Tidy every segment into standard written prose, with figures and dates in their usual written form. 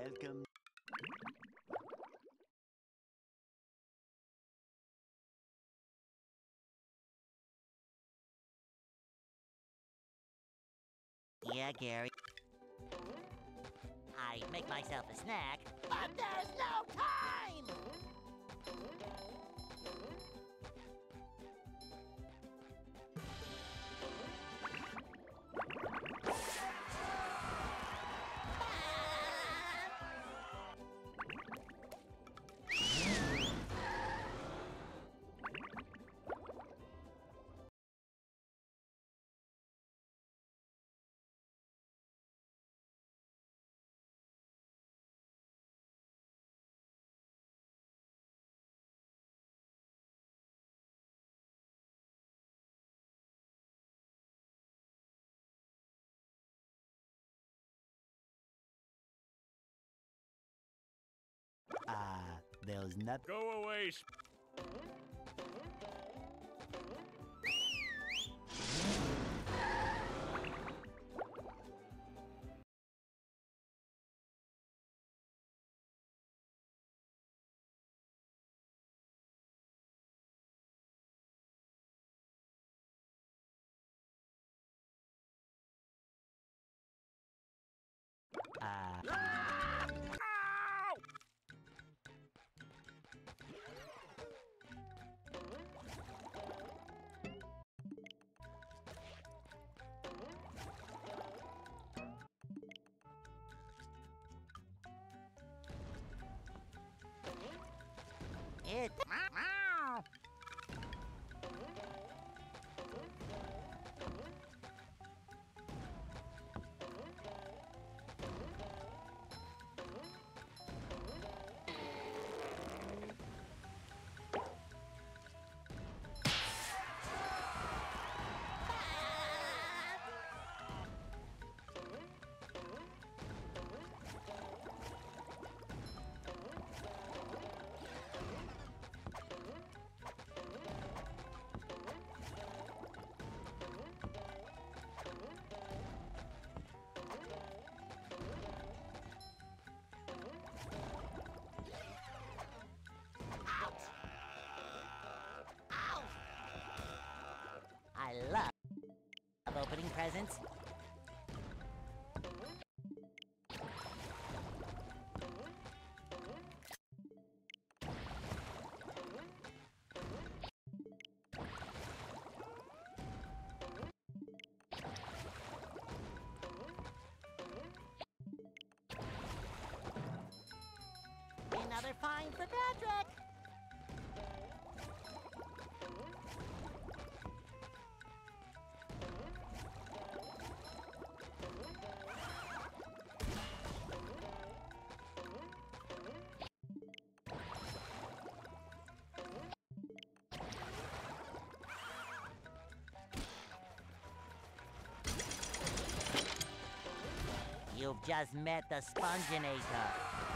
Welcome. Yeah, Gary. I make myself a snack, but there's no time! There's nothing. Go away, It... I love opening presents. Another find for Patrick! You've just met the Sponginator.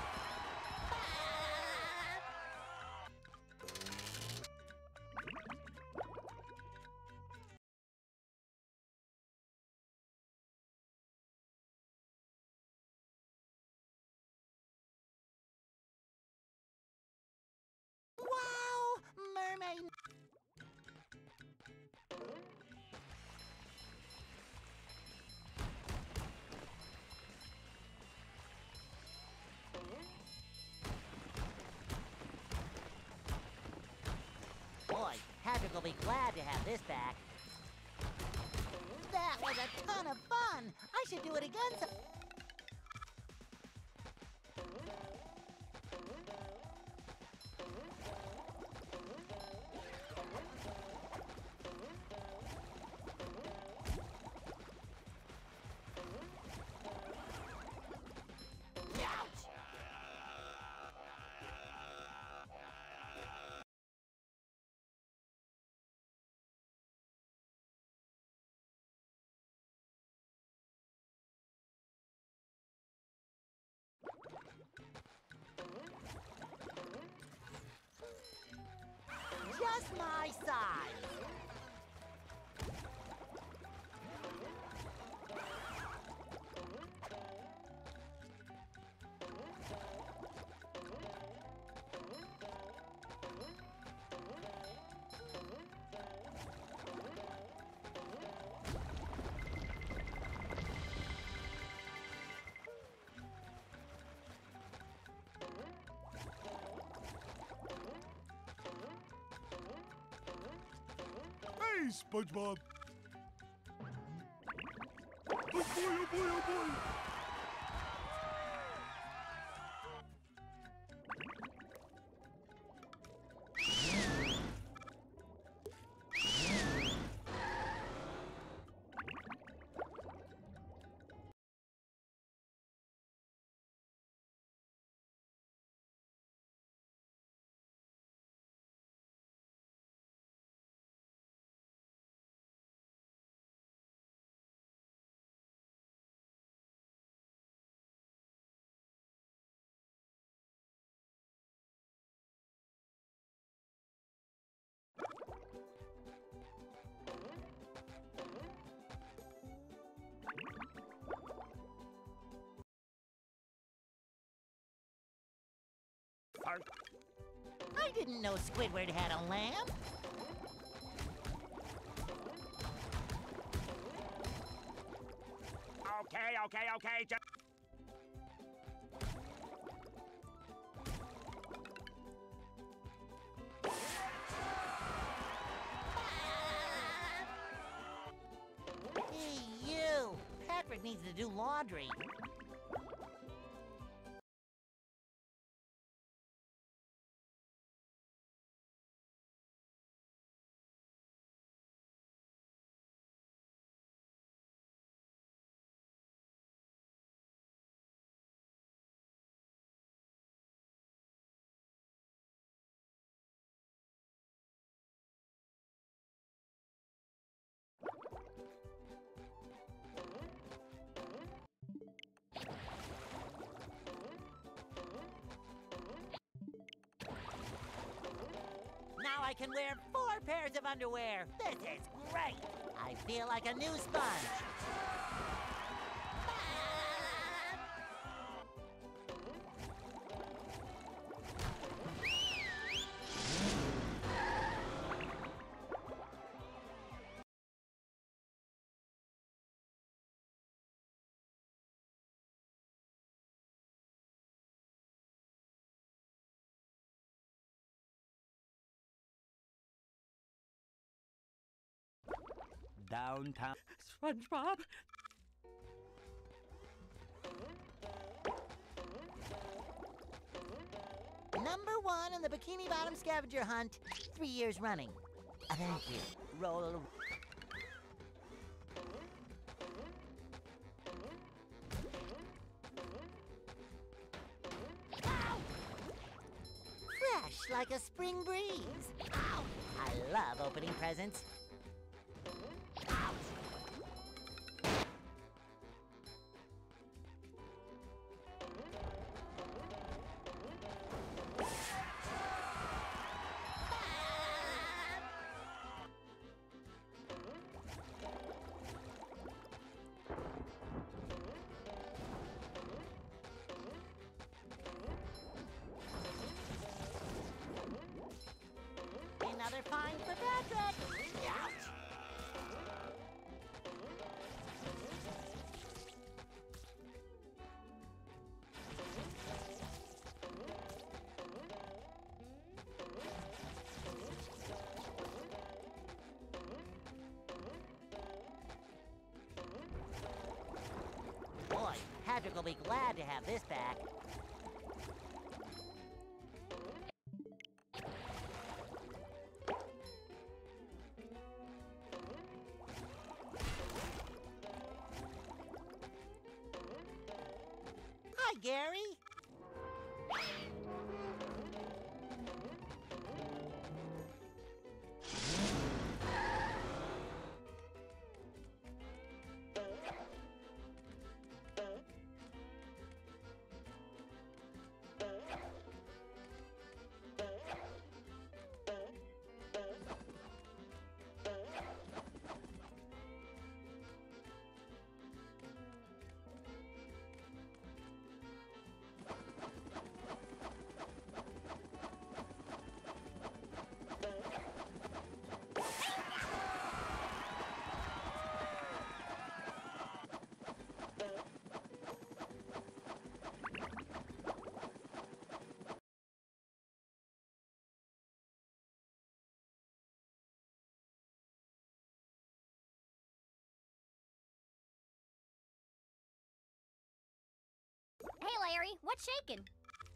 Wow! Mermaid! Boy, Patrick will be glad to have this back. That was a ton of fun! I should do it again some... Just my size! SpongeBob. Oh boy, oh boy, oh boy. I didn't know Squidward had a lamp. Okay. Hey, you! Patrick needs to do laundry. Now I can wear 4 pairs of underwear. This is great. I feel like a new sponge. Downtown. SpongeBob. Number 1 in the Bikini Bottom scavenger hunt, 3 years running. Thank you. Roll. Ow! Fresh like a spring breeze. Ow! I love opening presents. Ouch! Another find for Patrick! Ouch! Boy, Patrick will be glad to have this back. Hi, Gary. What's shaking?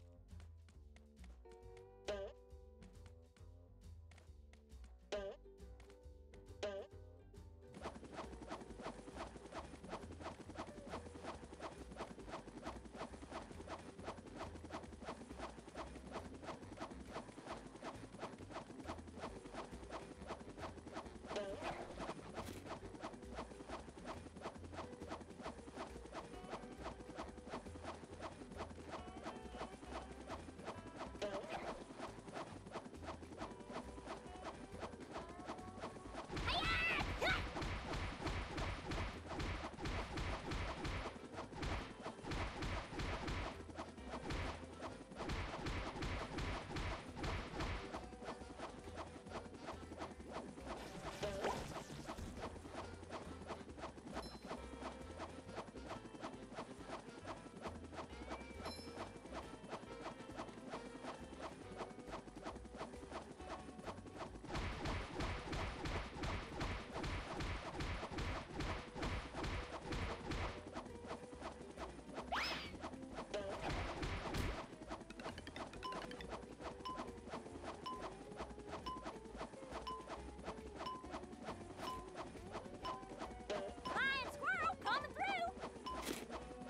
Lion squirrel coming through.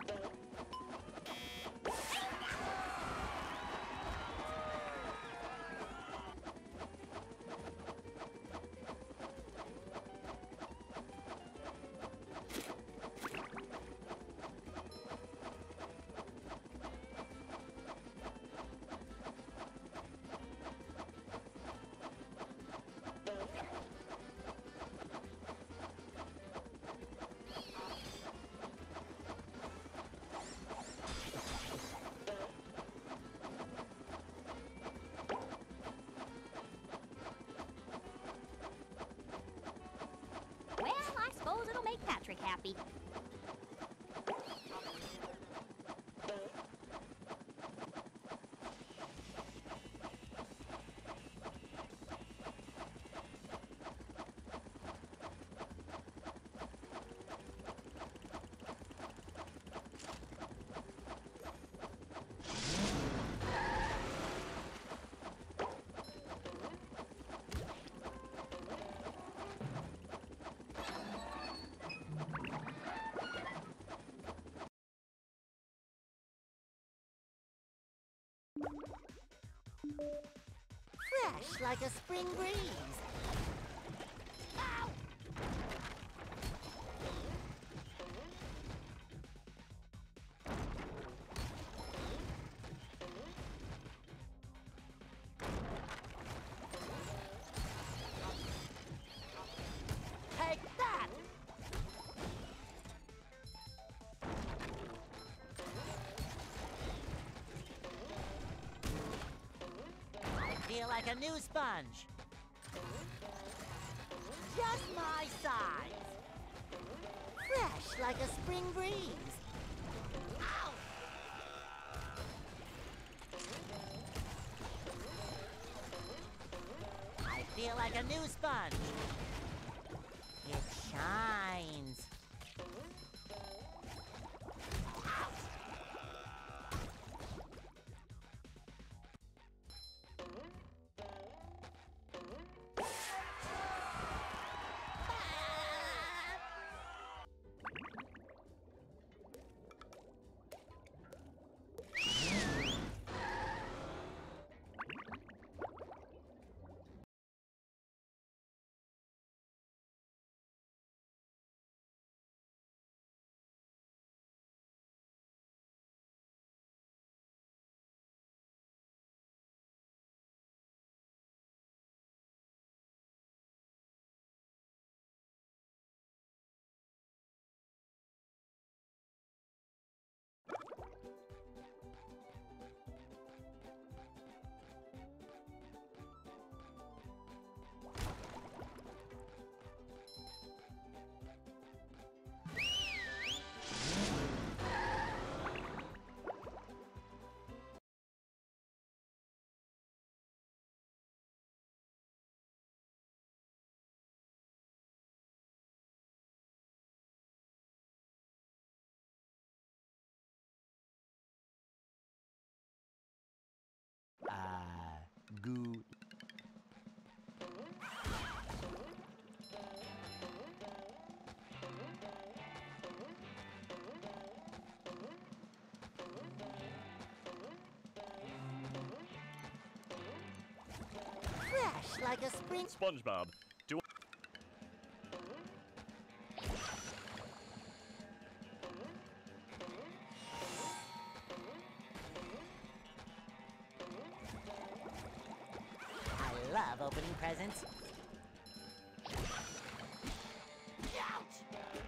Well, I suppose it'll make Patrick happy. Fresh like a spring breeze. Ow! Take that! I feel like a new sponge. Just my size. Fresh like a spring breeze. Ow! I feel like a new sponge. It shines. Goo. Fresh like a spring. SpongeBob, do I love opening presents. Ouch!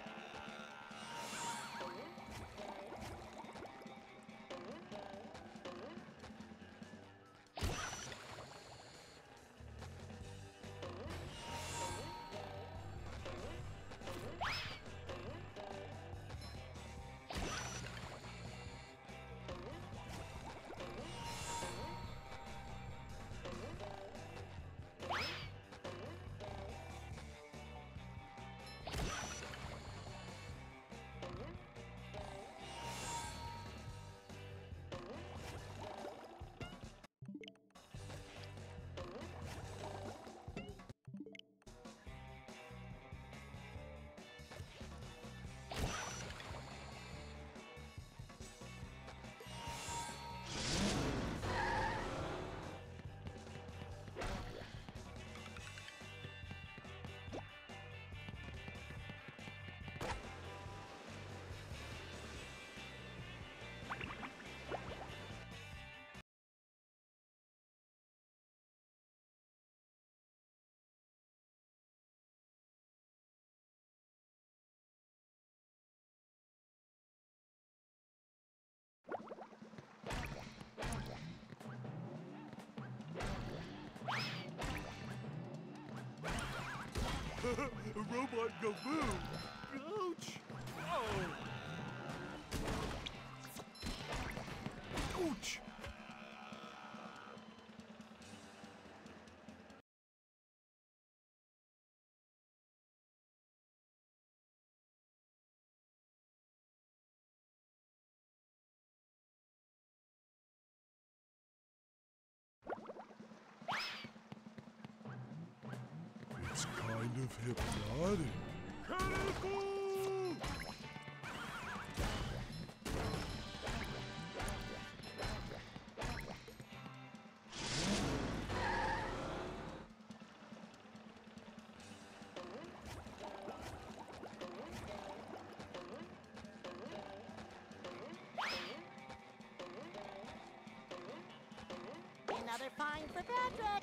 a robot go boom. Ouch! Oh! Ouch! It's kind of hypnotic. Cannonball! Another find for Patrick.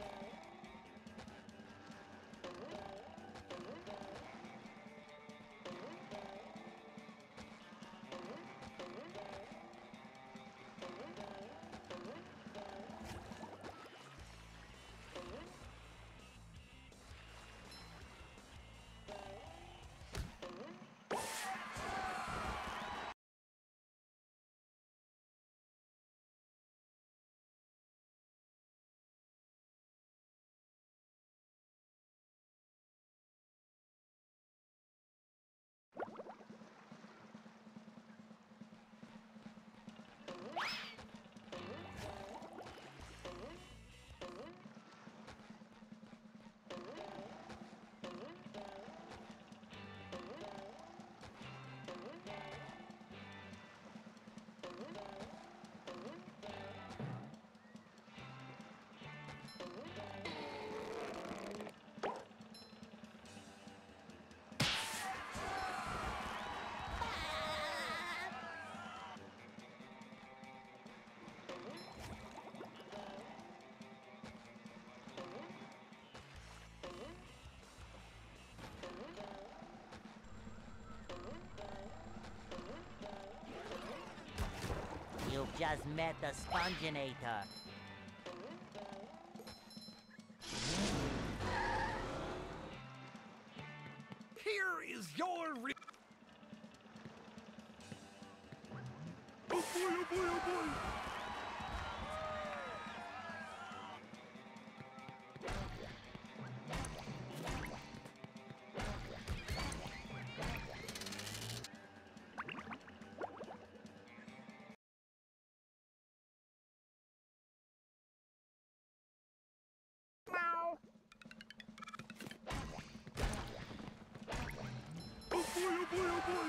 You've just met the Sponginator. Here is your Oh boy, oh boy, oh boy! oh boy, oh boy!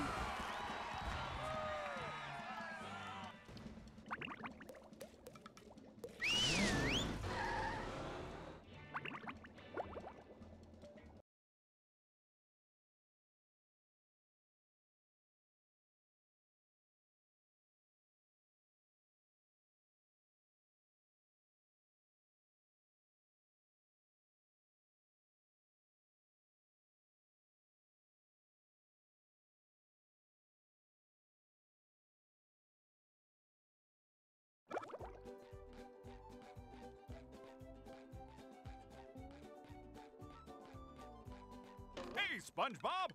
Hey, SpongeBob!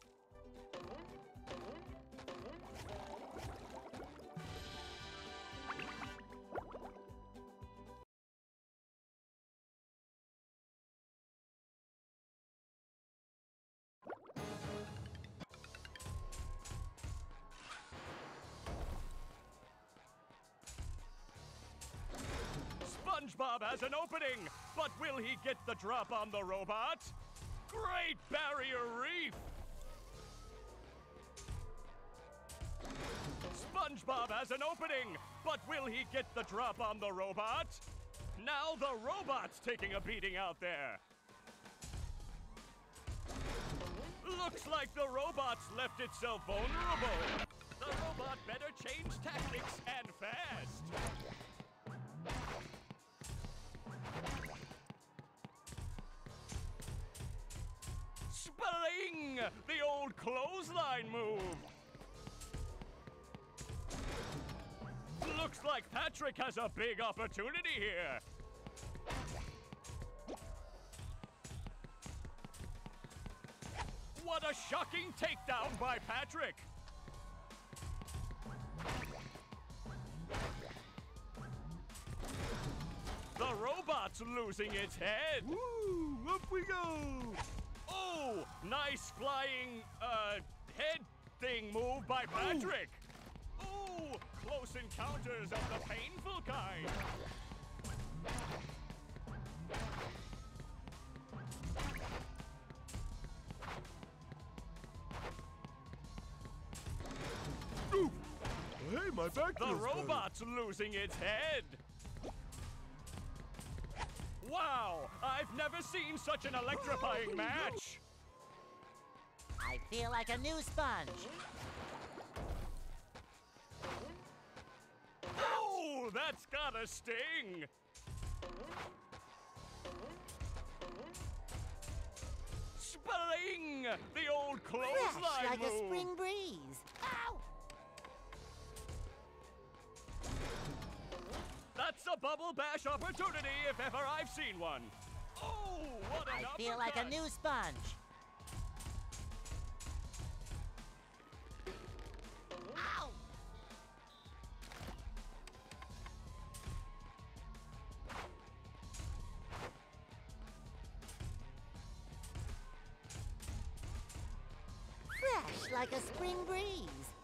SpongeBob has an opening, but will he get the drop on the robot? Great Barrier Reef! SpongeBob has an opening, but will he get the drop on the robot? Now the robot's taking a beating out there. Looks like the robot's left itself vulnerable. The robot better change tactics and fast. Spling! The old clothesline move! Looks like Patrick has a big opportunity here. What a shocking takedown by Patrick! The robot's losing its head. Woo! Up we go! Oh, nice flying, head thing move by Patrick. Oh, close encounters of the painful kind. Ooh. Hey, my back The feels better. robot's losing its head. Wow, I've never seen such an electrifying match. I feel like a new sponge. Oh, that's gotta sting. Spling! The old Fresh clothesline like move. a spring breeze. Ow! That's a bubble bash opportunity if ever I've seen one. Oh, what an I feel like a uppercut. new sponge. Ow! Fresh like a spring breeze.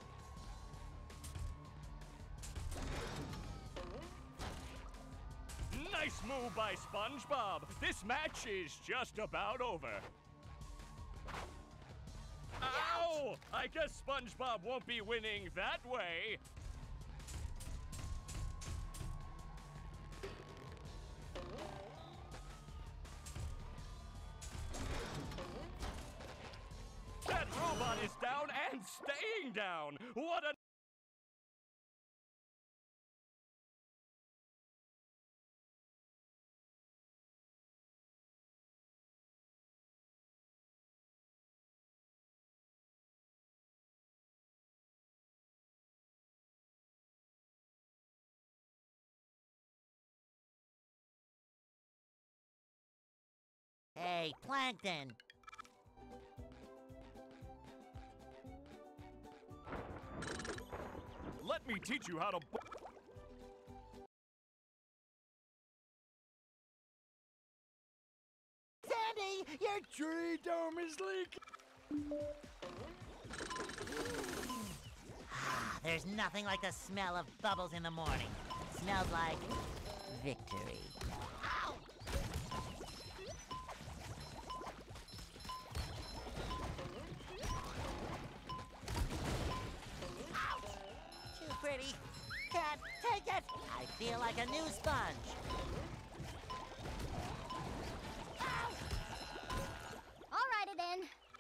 Nice move by SpongeBob. This match is just about over. Ow! I guess SpongeBob won't be winning that way. That robot is down and staying down. What a Hey, Plankton. Let me teach you how to. Sandy, your Tree dome is leaking. There's nothing like the smell of bubbles in the morning. Smells like victory. Ow! feel like a new sponge. Alrighty then.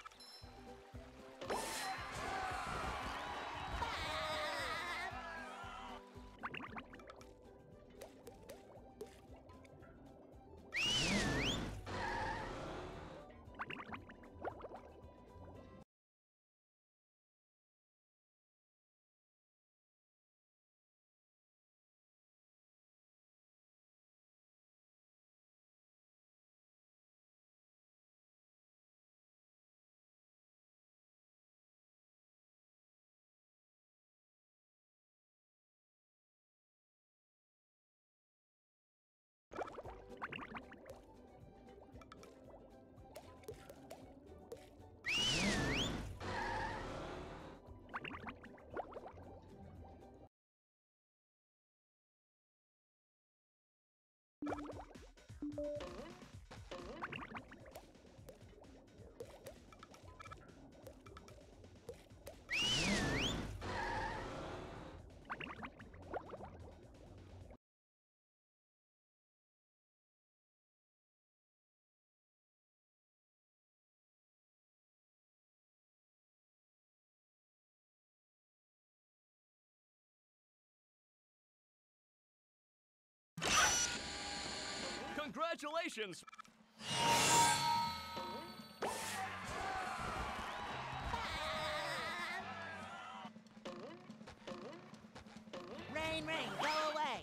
Congratulations! Rain, rain, go away.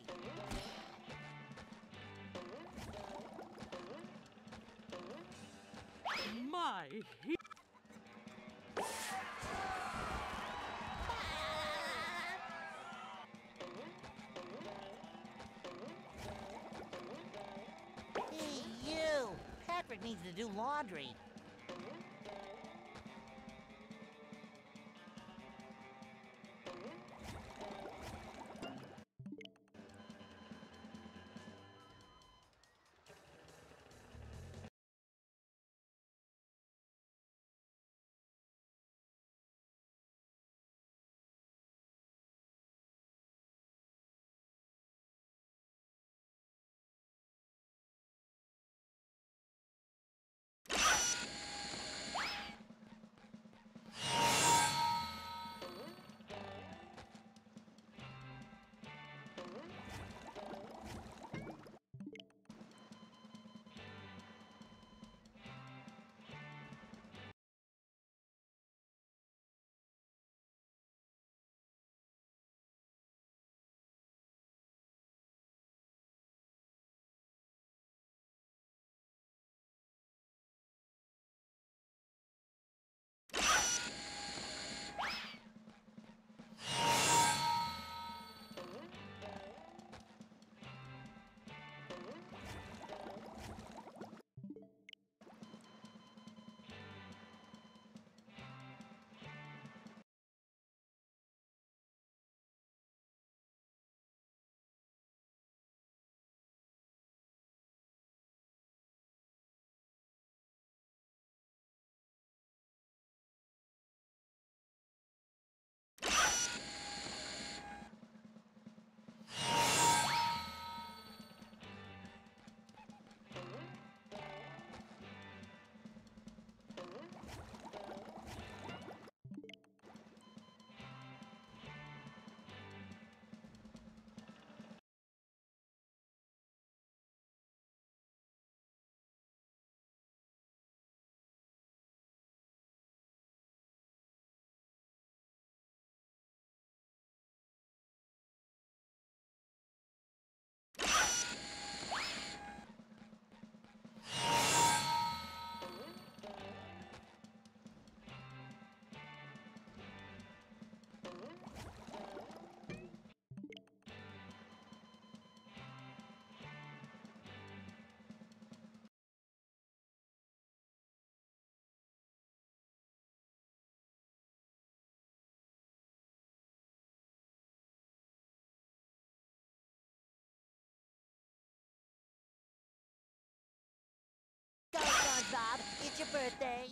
My Hey, you! Patrick needs to do laundry. Go, SpongeBob! It's your birthday!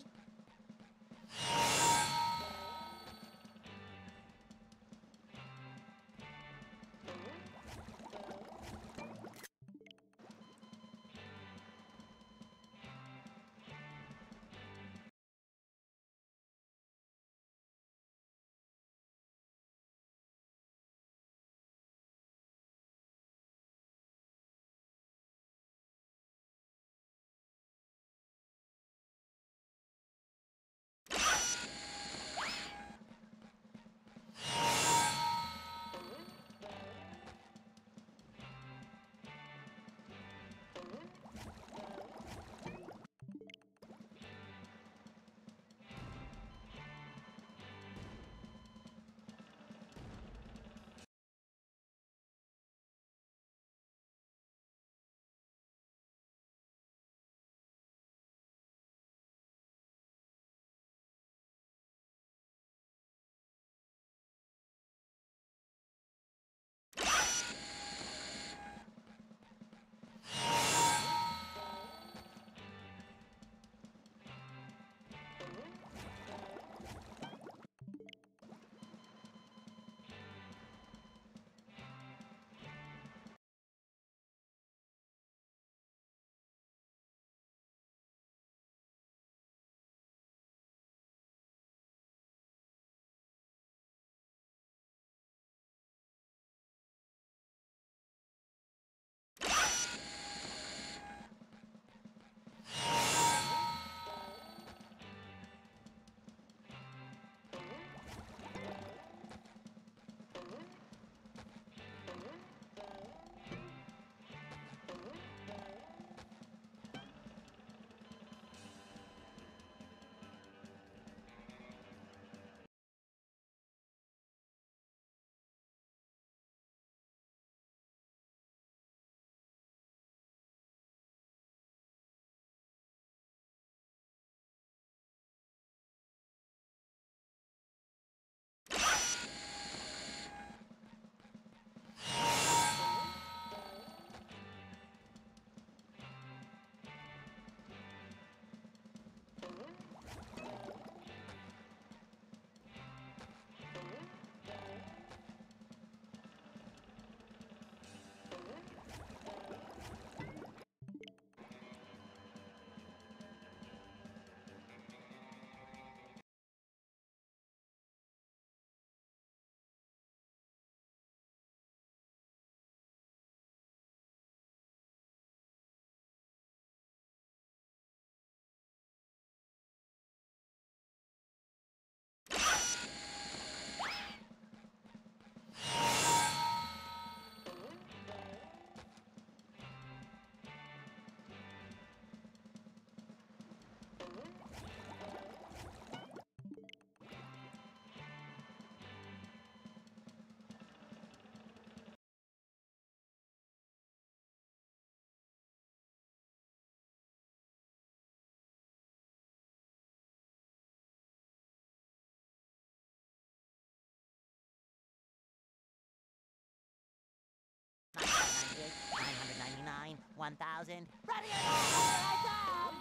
1000. Ready or not, here I come!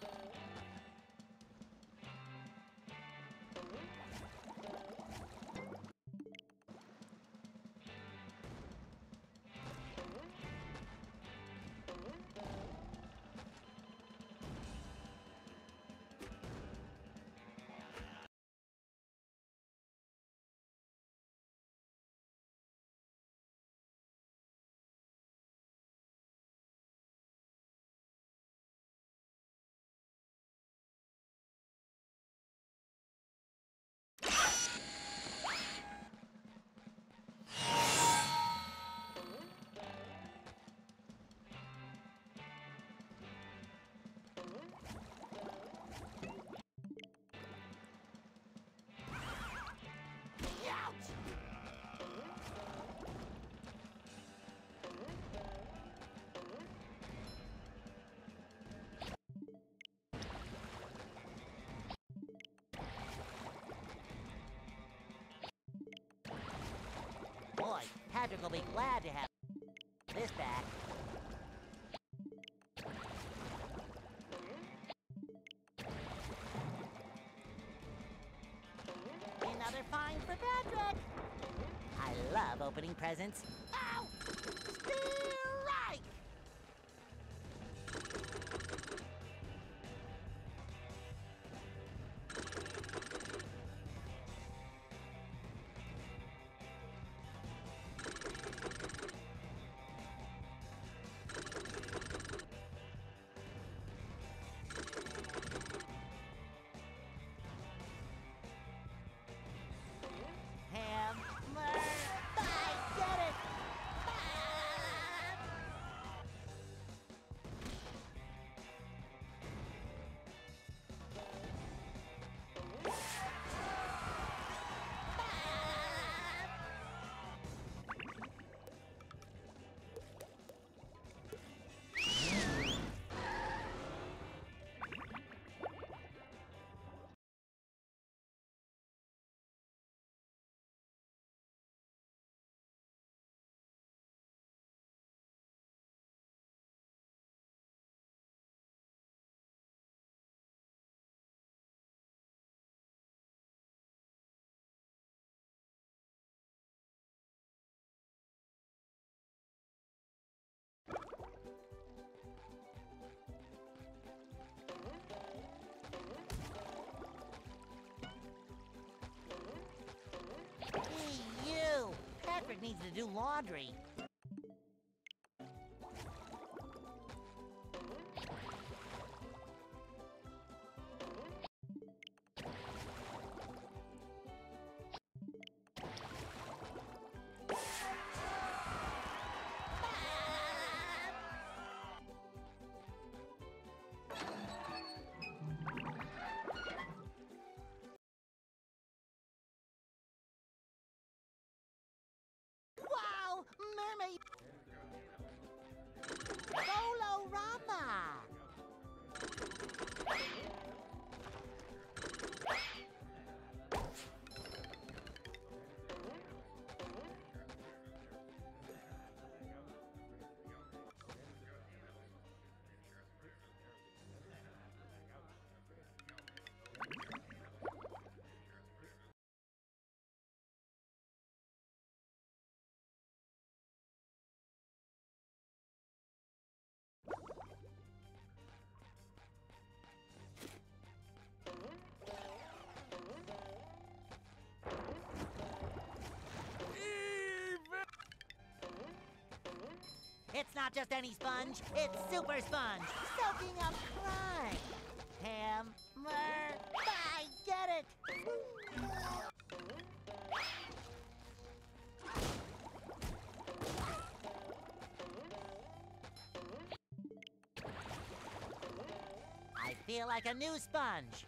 Boy, Patrick will be glad to have this back. Another find for Patrick! I love opening presents. Ow! Strike! Hammer! I get it! Hey, you! Patrick needs to do laundry. Wow! Mermaid! Bolorama! It's not just any sponge, it's super sponge, soaking up crime. Hammer, I get it. I feel like a new sponge.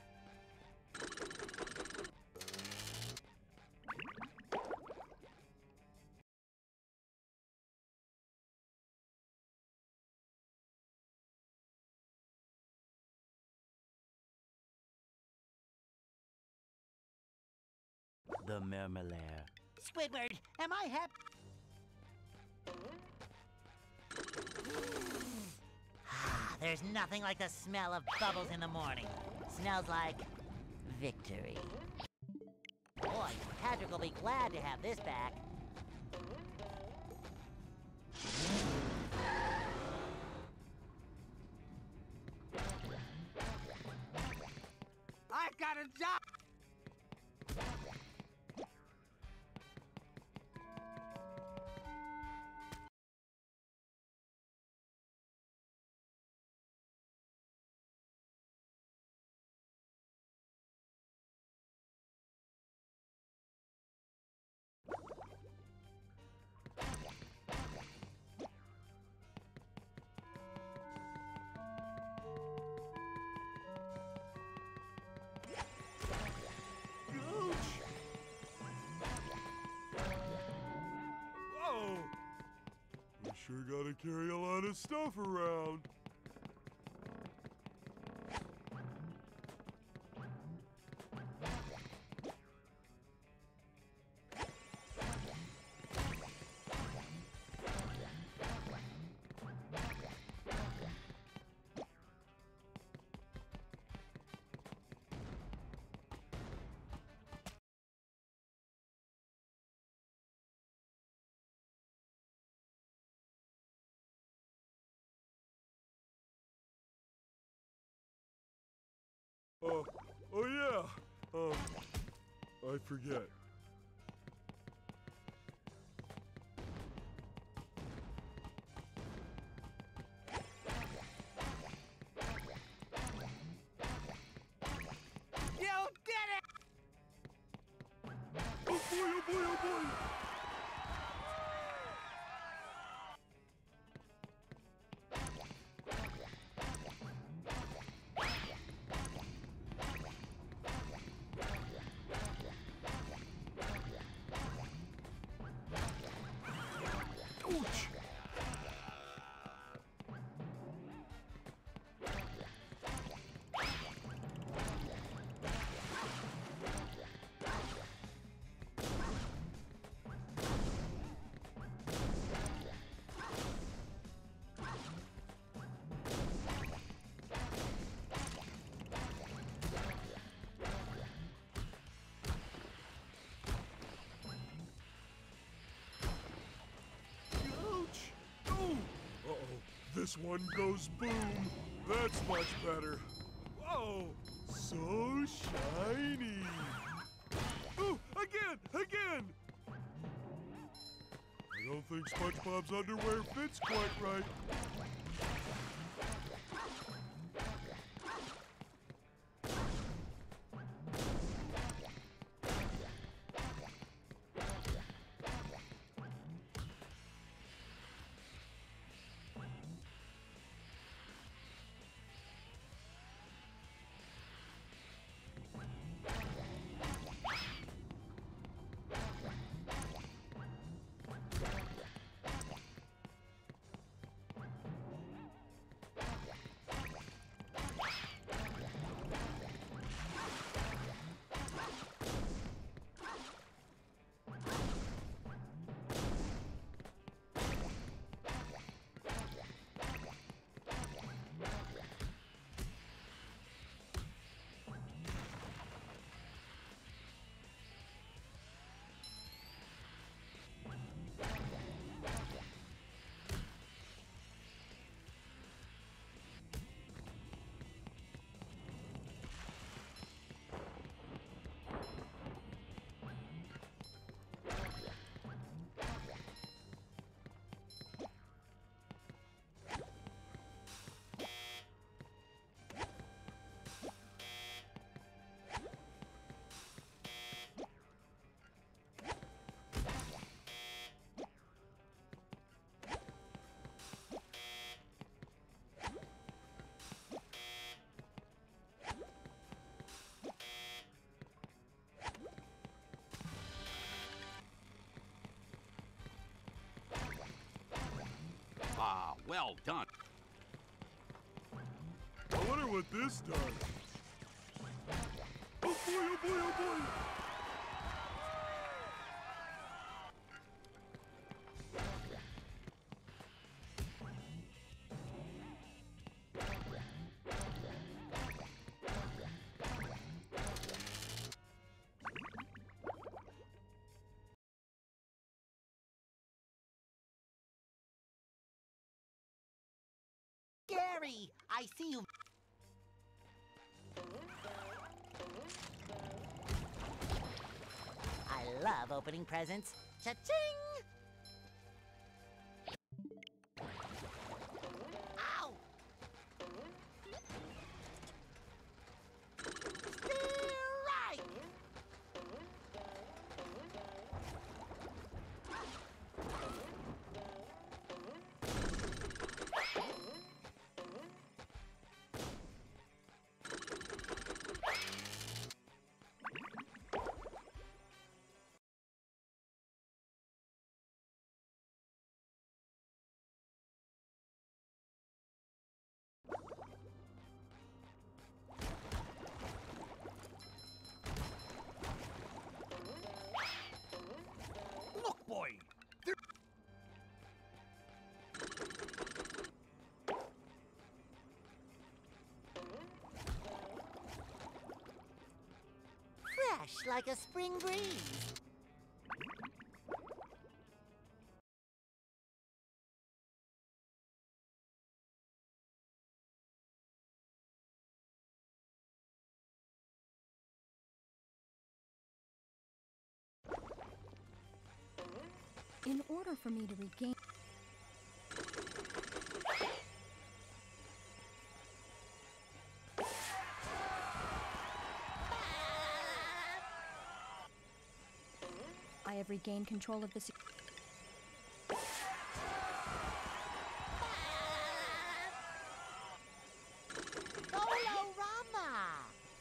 The Mermalair. Squidward, am I happy? there's nothing like the smell of bubbles in the morning. Smells like victory. Boy, Patrick will be glad to have this back. I got a job! Whoa! We sure gotta carry a lot of stuff around. Oh yeah. I forget. You did it! Oh boy, oh boy, oh boy! Ouch! This one goes boom. That's much better. Whoa, so shiny. Oh, again! I don't think SpongeBob's underwear fits quite right. Ah, well done. I wonder what this does. Oh boy, oh boy, oh boy! hurry! I see you. I love opening presents. Cha-ching! Ow! Strike! Look, boy! Fresh like a spring breeze. In order for me to regain... I have regained control of the... Bolorama!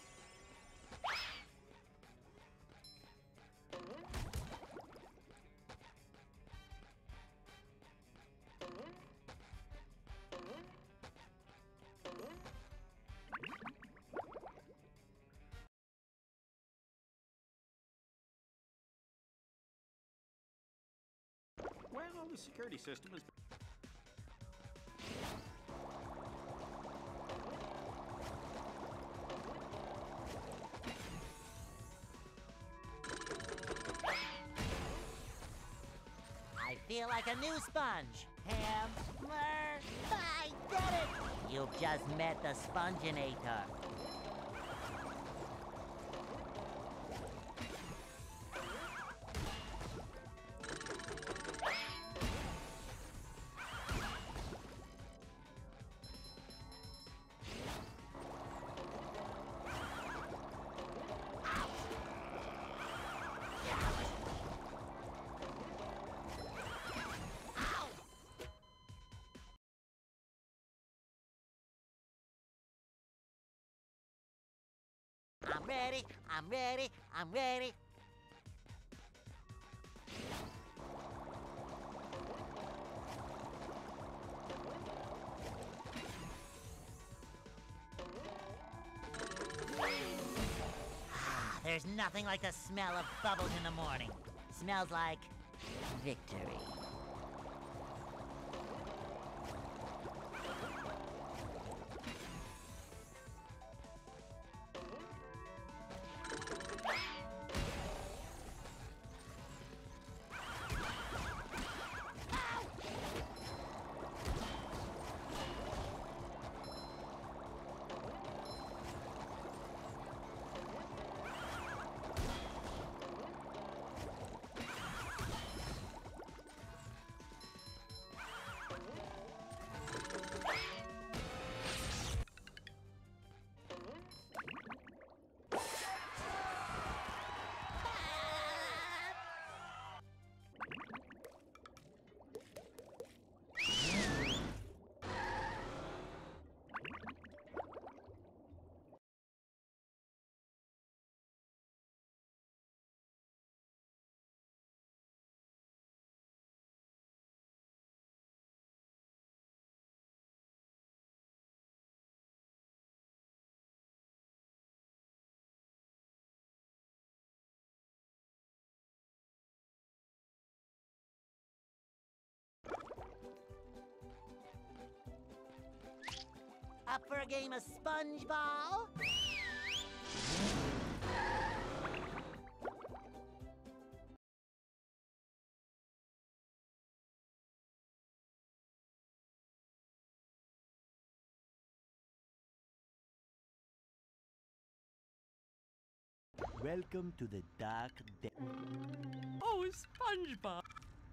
Well, the security system is... I feel like a new sponge. Hammer! I did it! You've just met the Sponginator. I'm ready, I'm ready, I'm ready. There's nothing like the smell of bubbles in the morning. Smells like victory. Up for a game of sponge ball? Welcome to the dark depths. Oh, SpongeBob.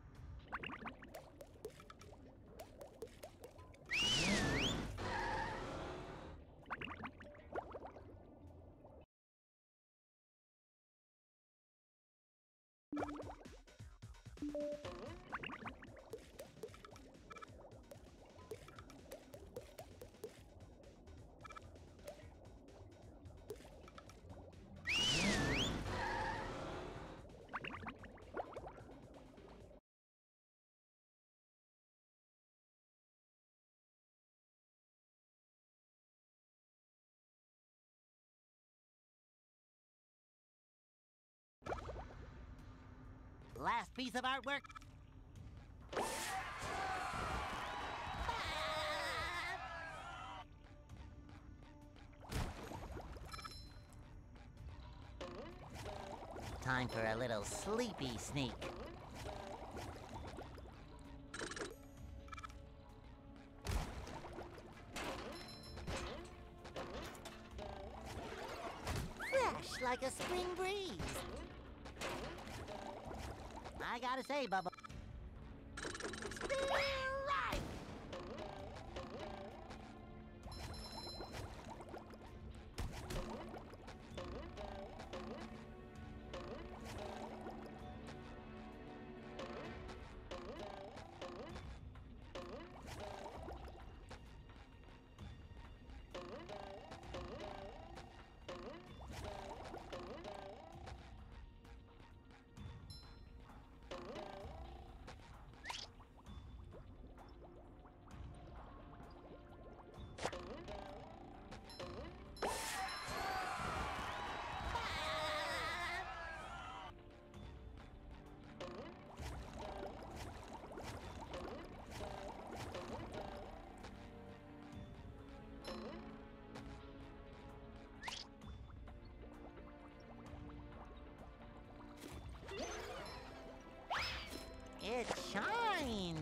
Last piece of artwork. Time for a little sleepy sneak. Fresh like a spring breeze. I gotta say, Bubba. Still right. It shines.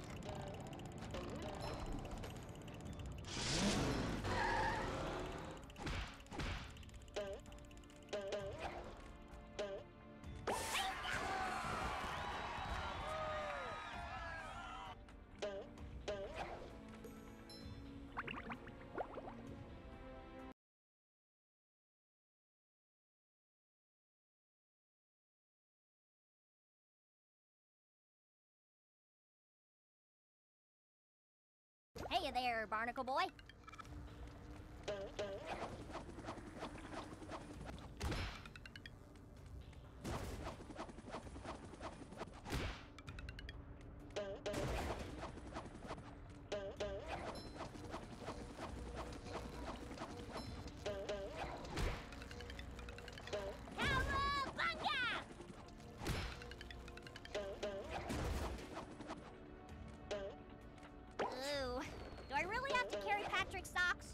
Hey there, Barnacle Boy. Ooh, do I really have to carry Patrick's socks?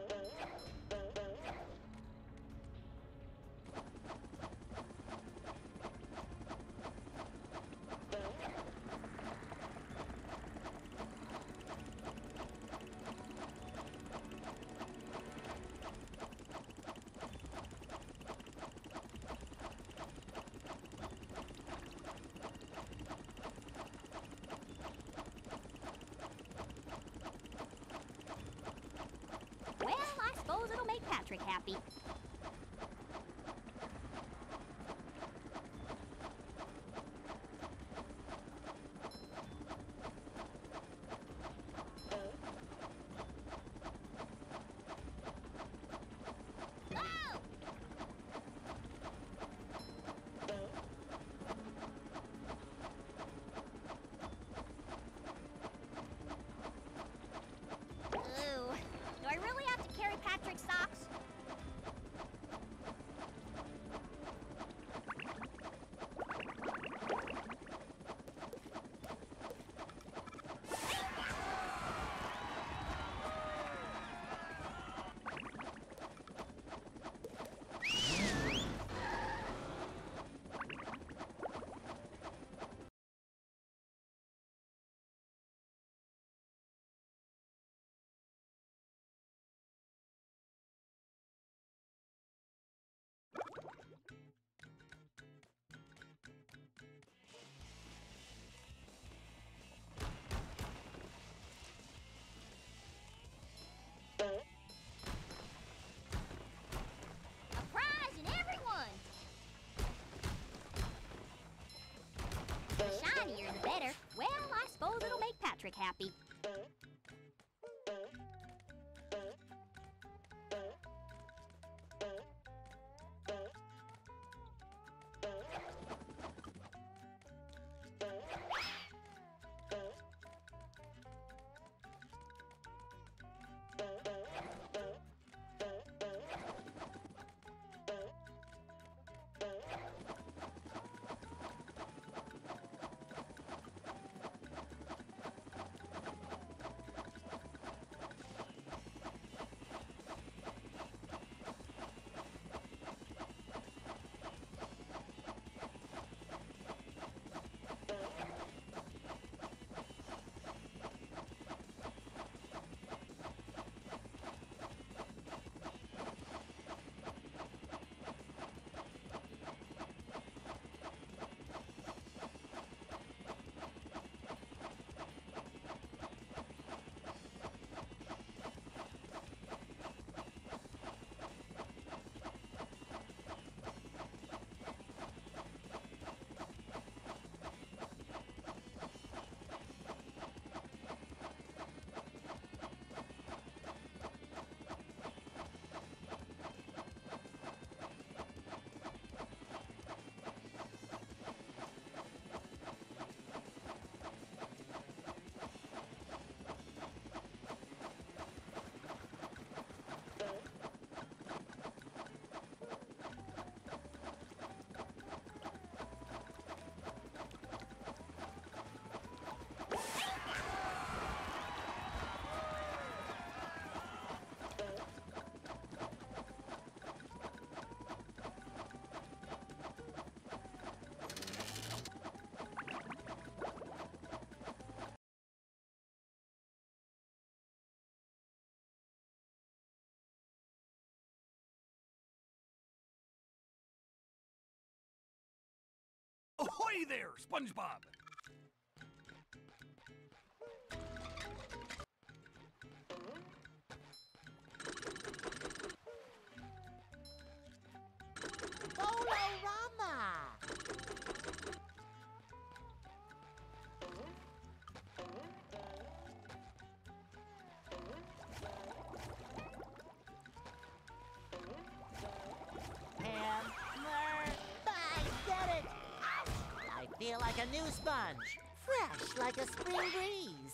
Well, I suppose it'll make Patrick happy. Ooh, do I really have to carry Patrick's socks? happy. Ahoy there, SpongeBob! Bolorama! Hammer! I get it! I feel like a new sponge, fresh like a spring breeze.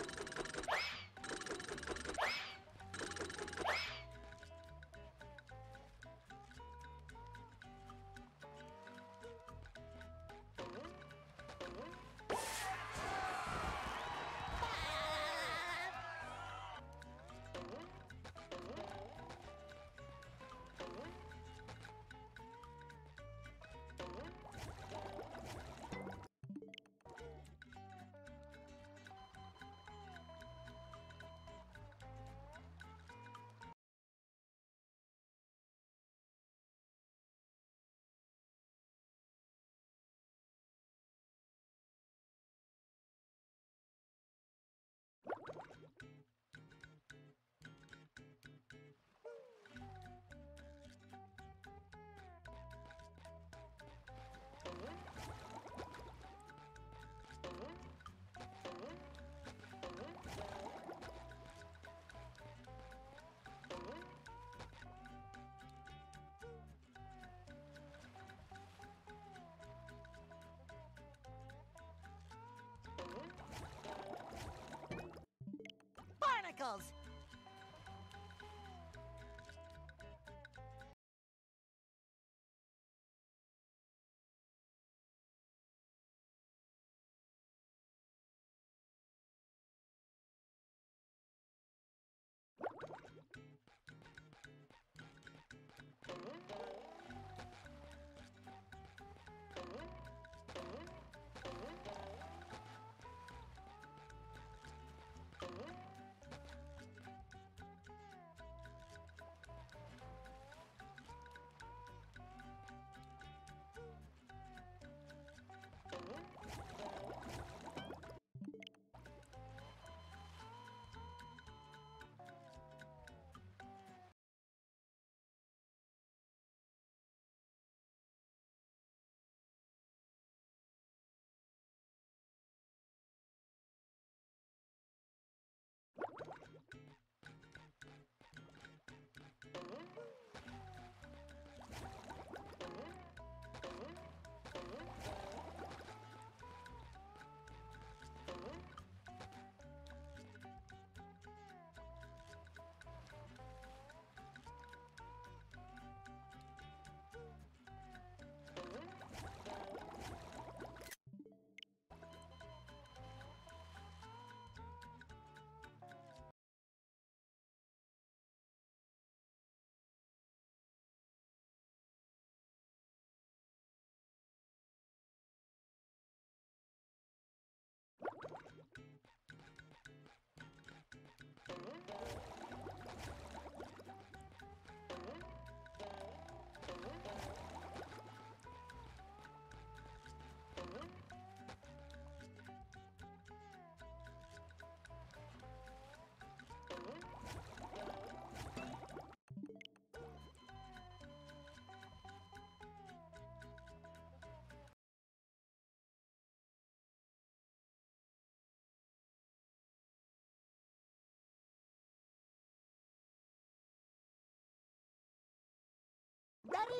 Barnacles!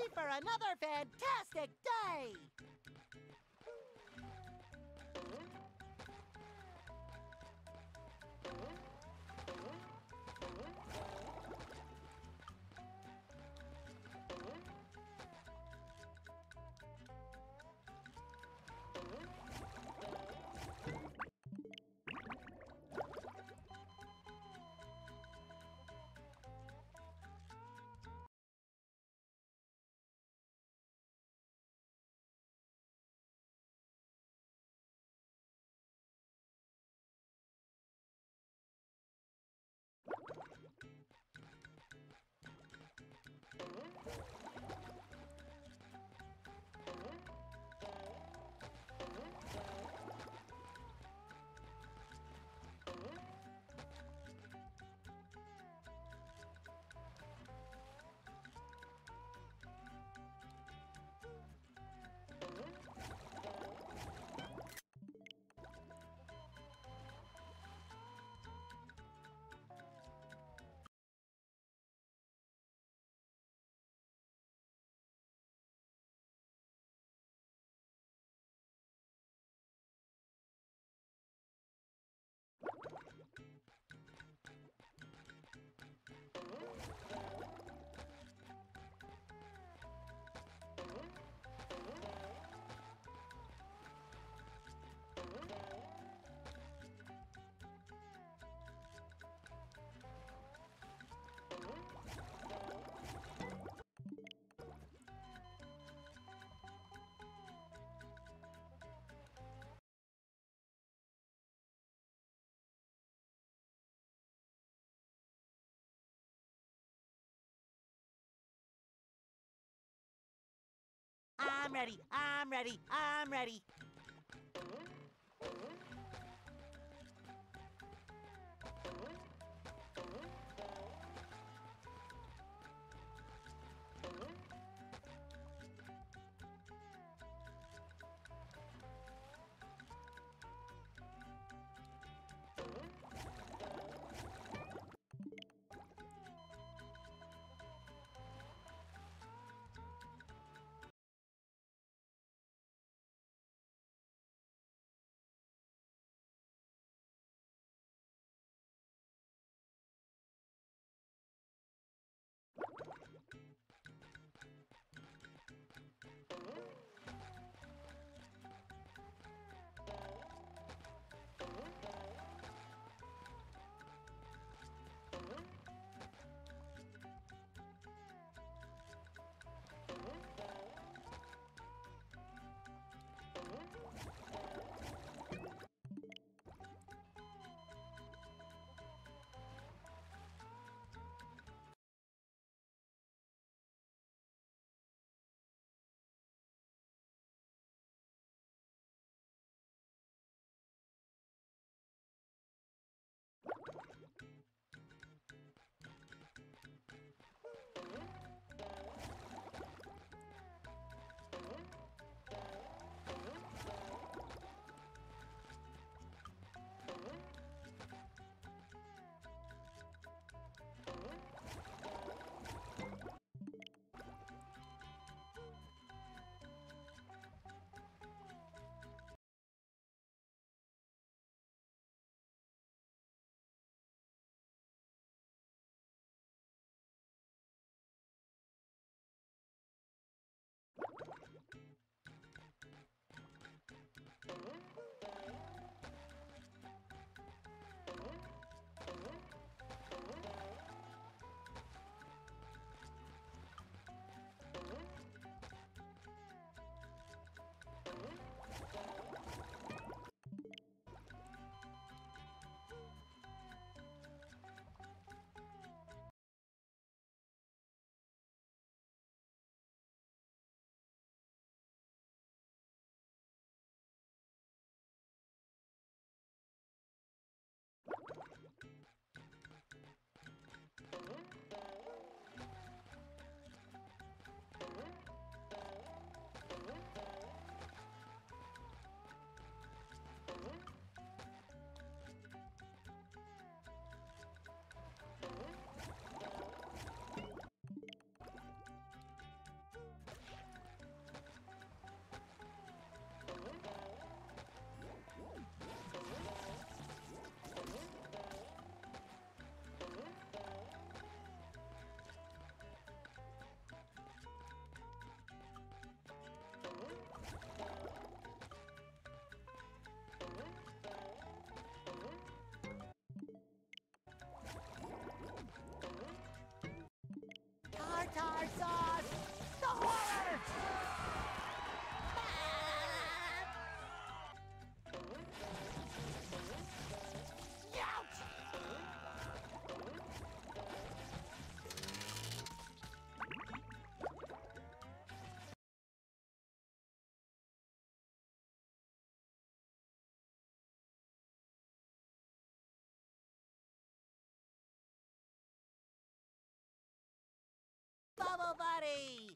for another fantastic day! I'm ready, I'm ready, I'm ready. Yay!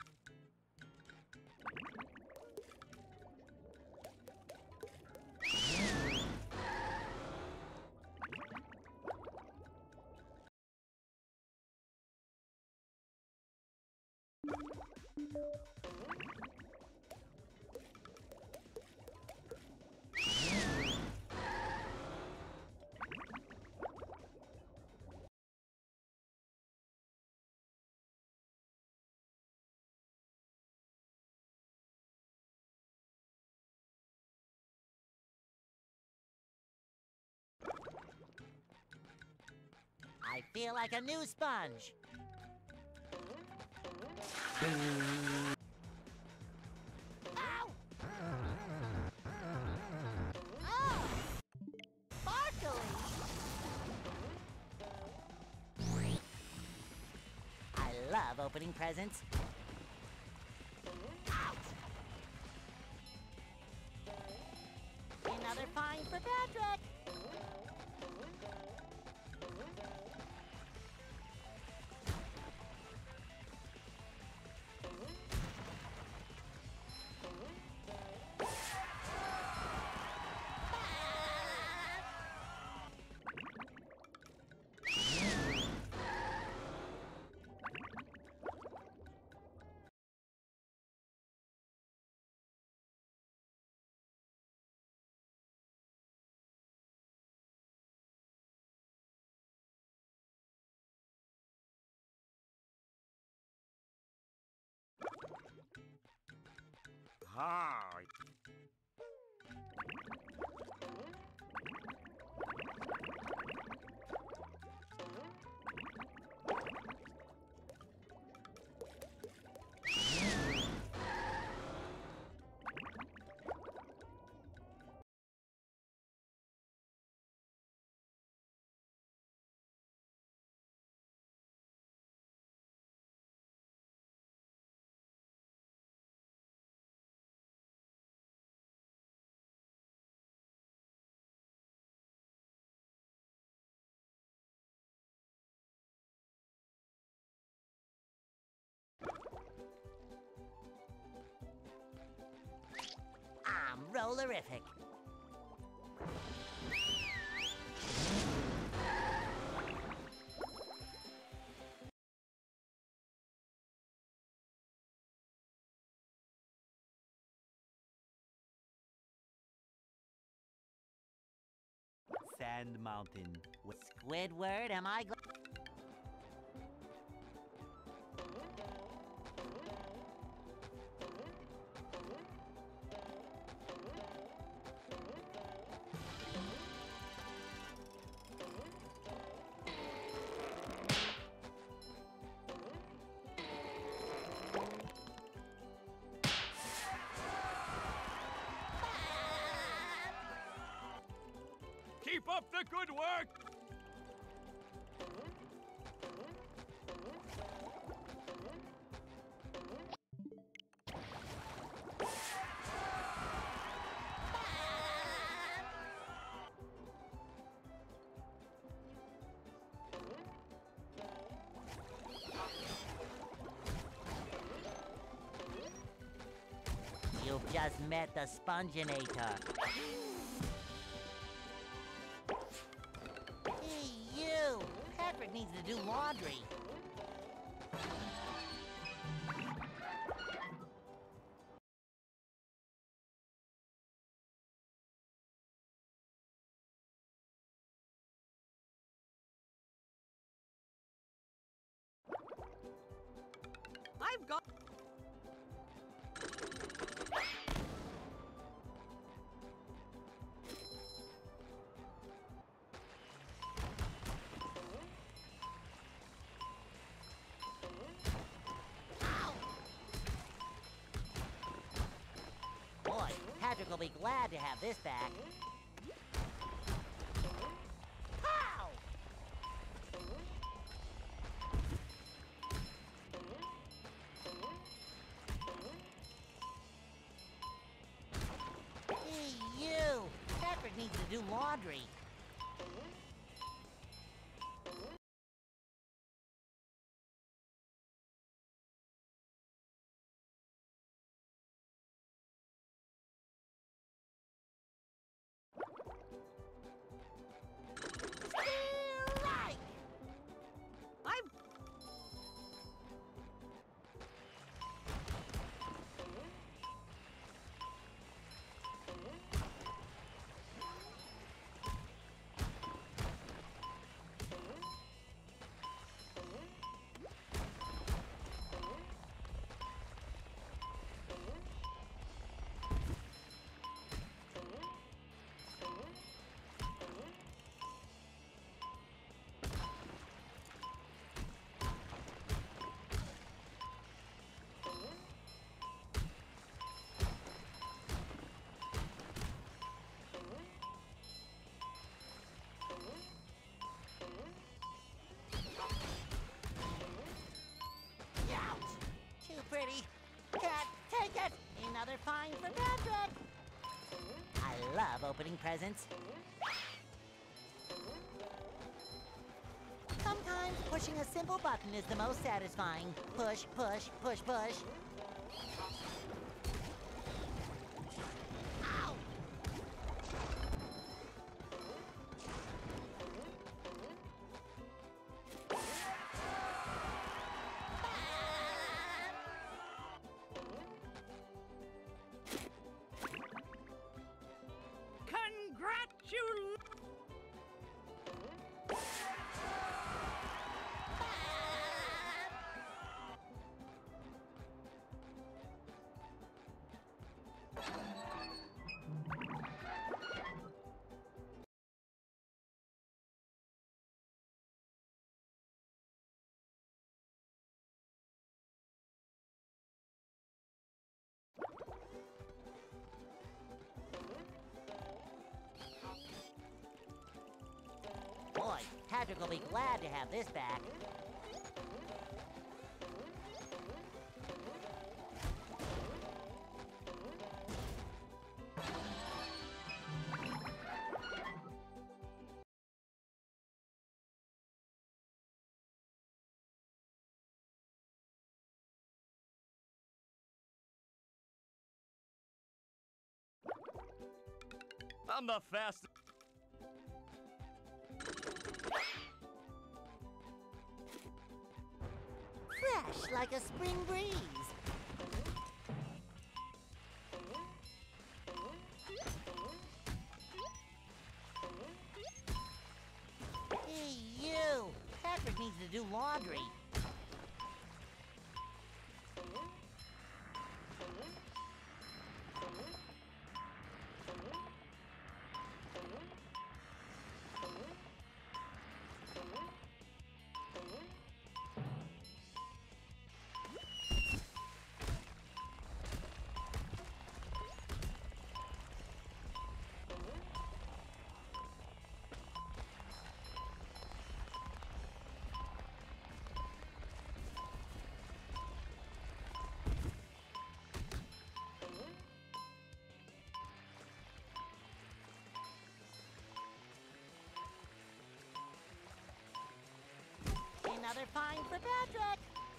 I feel like a new sponge. Ow! Oh! Sparkly! I love opening presents. Ouch! Another fine for Patrick! Hi. I'm rollerific. Sand Mountain. Squidward, am I Keep up the good work! You've just met the Sponginator. Hey, you! Patrick needs to do laundry. I've got... Boy, Patrick will be glad to have this back. Pow! Hey, you! Patrick needs to do laundry. Another find for Patrick! I love opening presents. Sometimes pushing a simple button is the most satisfying. Push, push, push, push. Ow! Congratulations! Boy, Patrick will be glad to have this back. I'm the fastest. Fresh like a spring breeze. Hey, you! Patrick needs to do laundry. Another find for Patrick!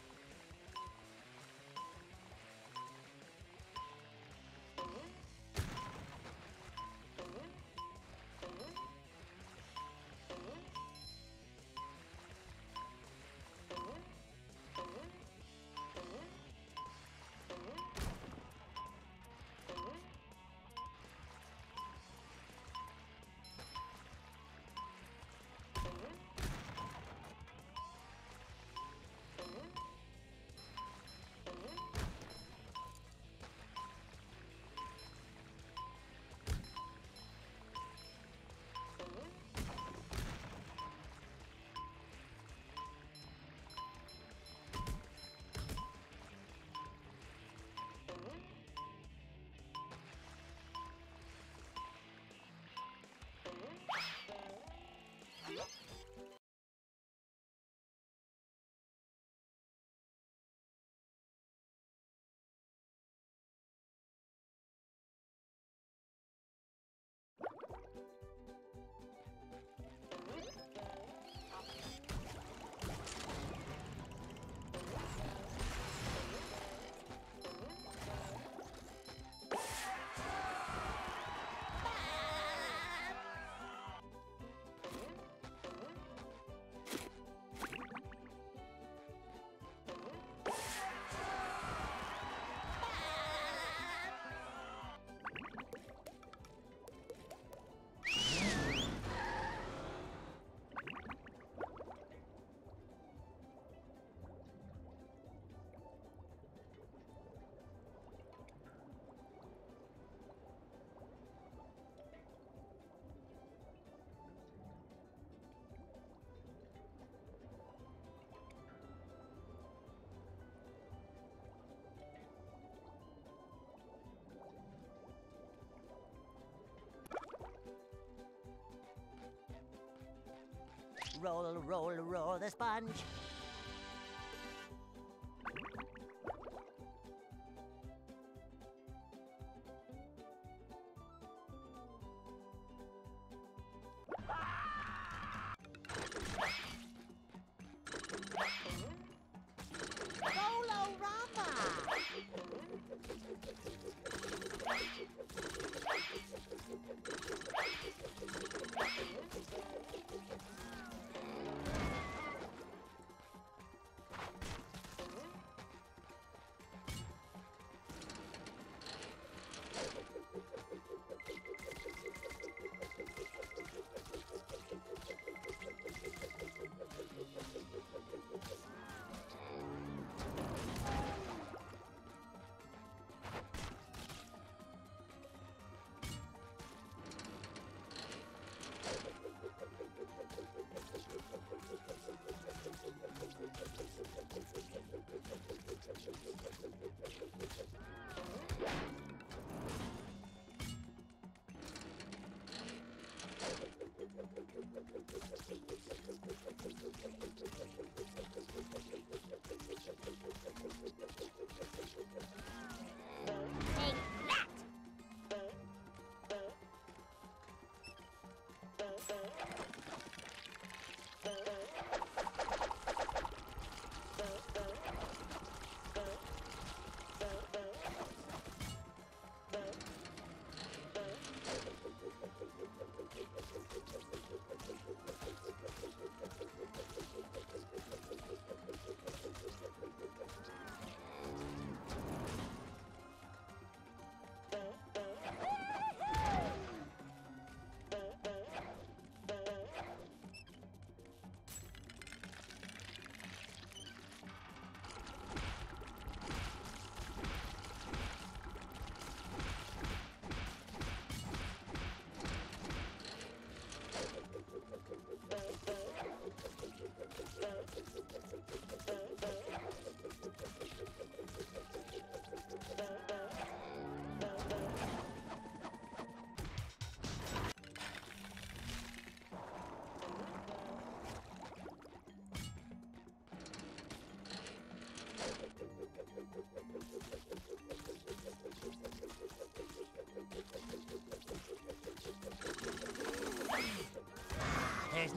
Roll, roll, roll the sponge.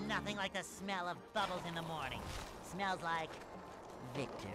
nothing like the smell of bubbles in the morning. Smells like victory.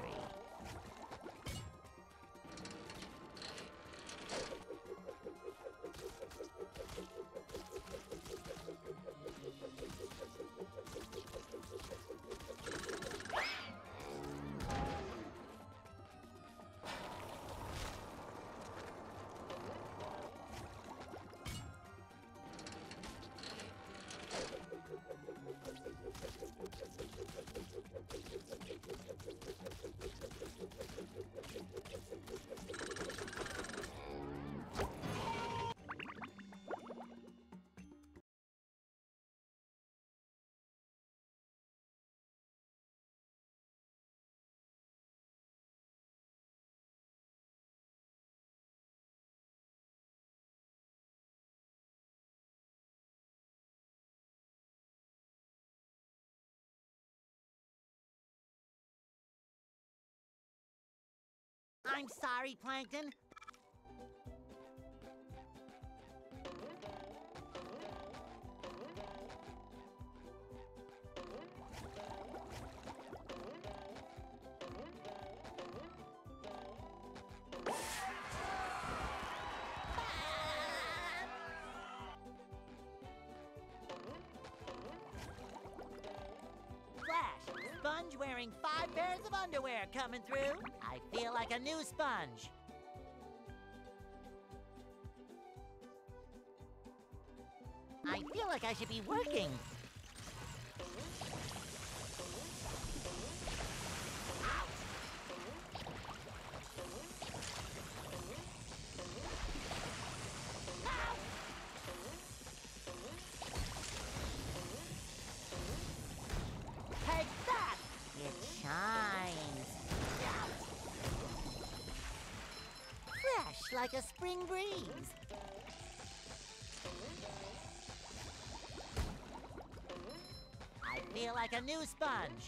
I'm sorry, Plankton. Sponge wearing 5 pairs of underwear coming through. I feel like a new sponge. I feel like I should be working. Like a spring breeze. I feel like a new sponge.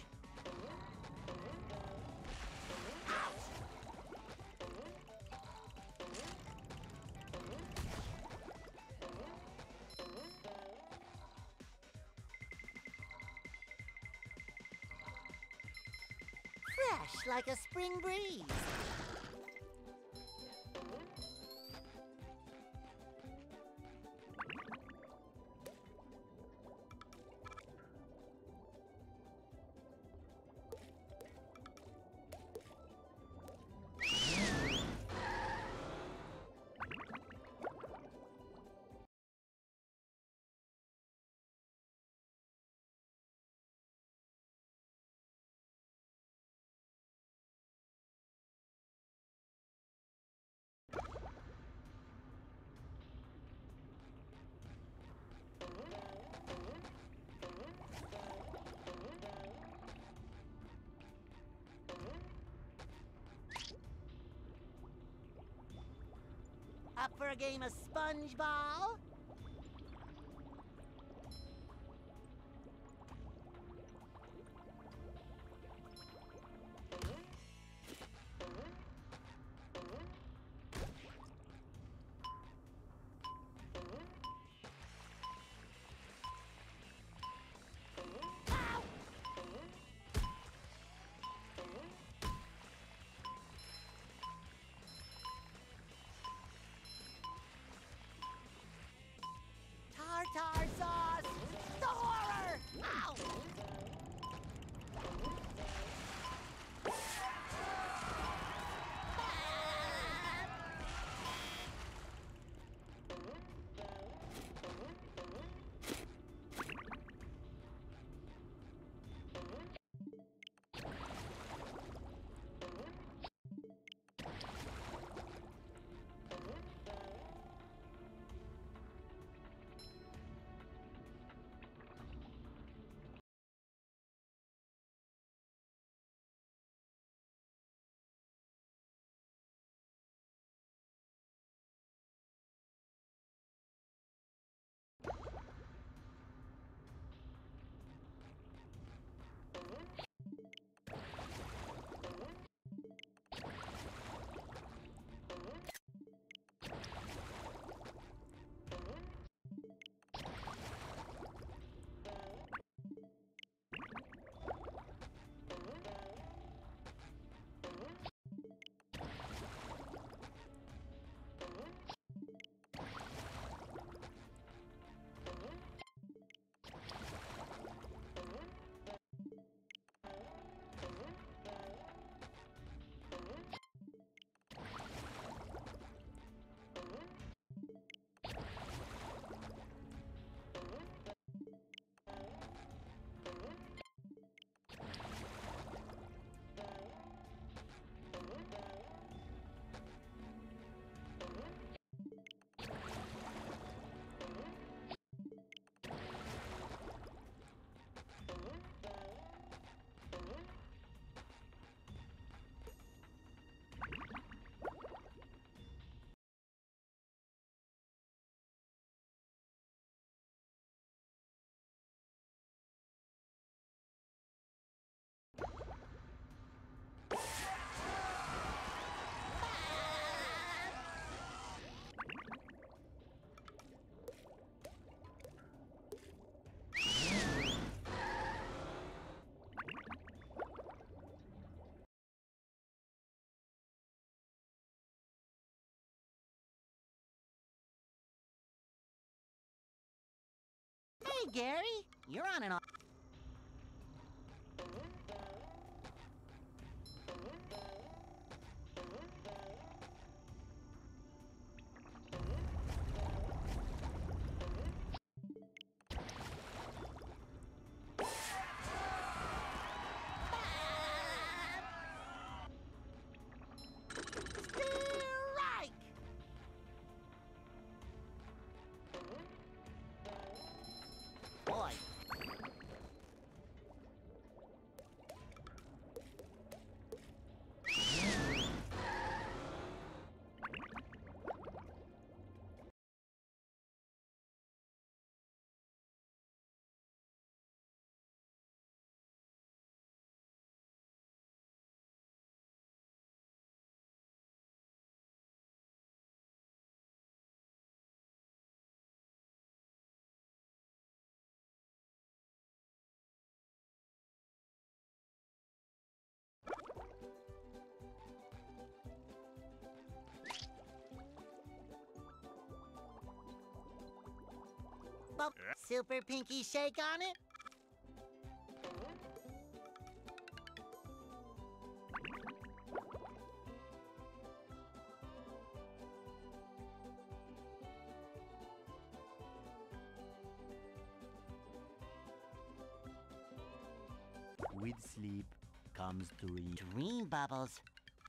Fresh like a spring breeze. Up for a game of sponge ball? Hey, Gary, you're on an... Strike! Boy. Super pinky shake on it? With sleep comes dream. Dream bubbles.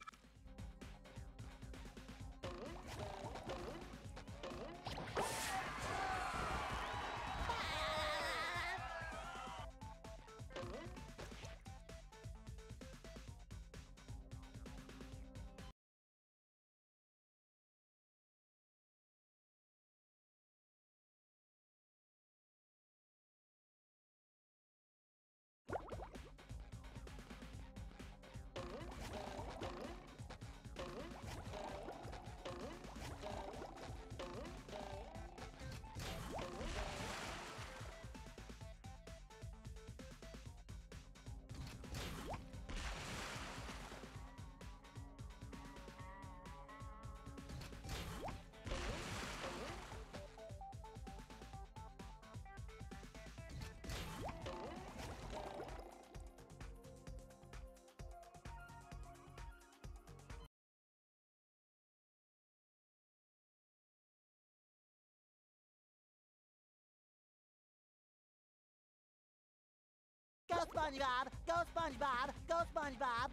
Go SpongeBob! Go SpongeBob! Go SpongeBob!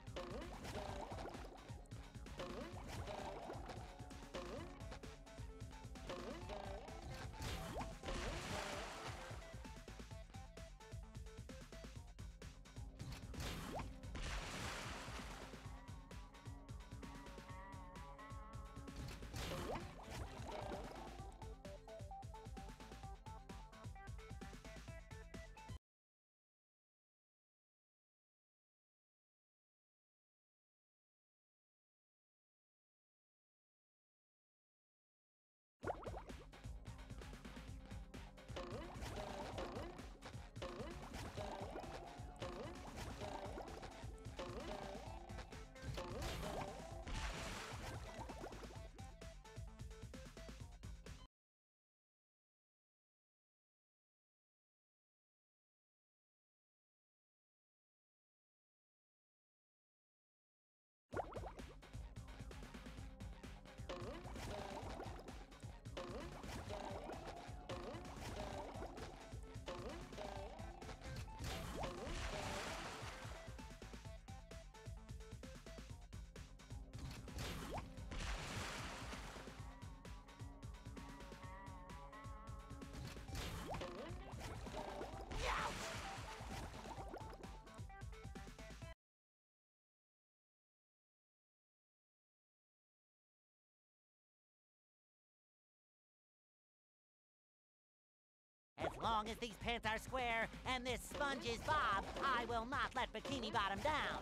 As long as these pants are square and this sponge is Bob, I will not let Bikini Bottom down.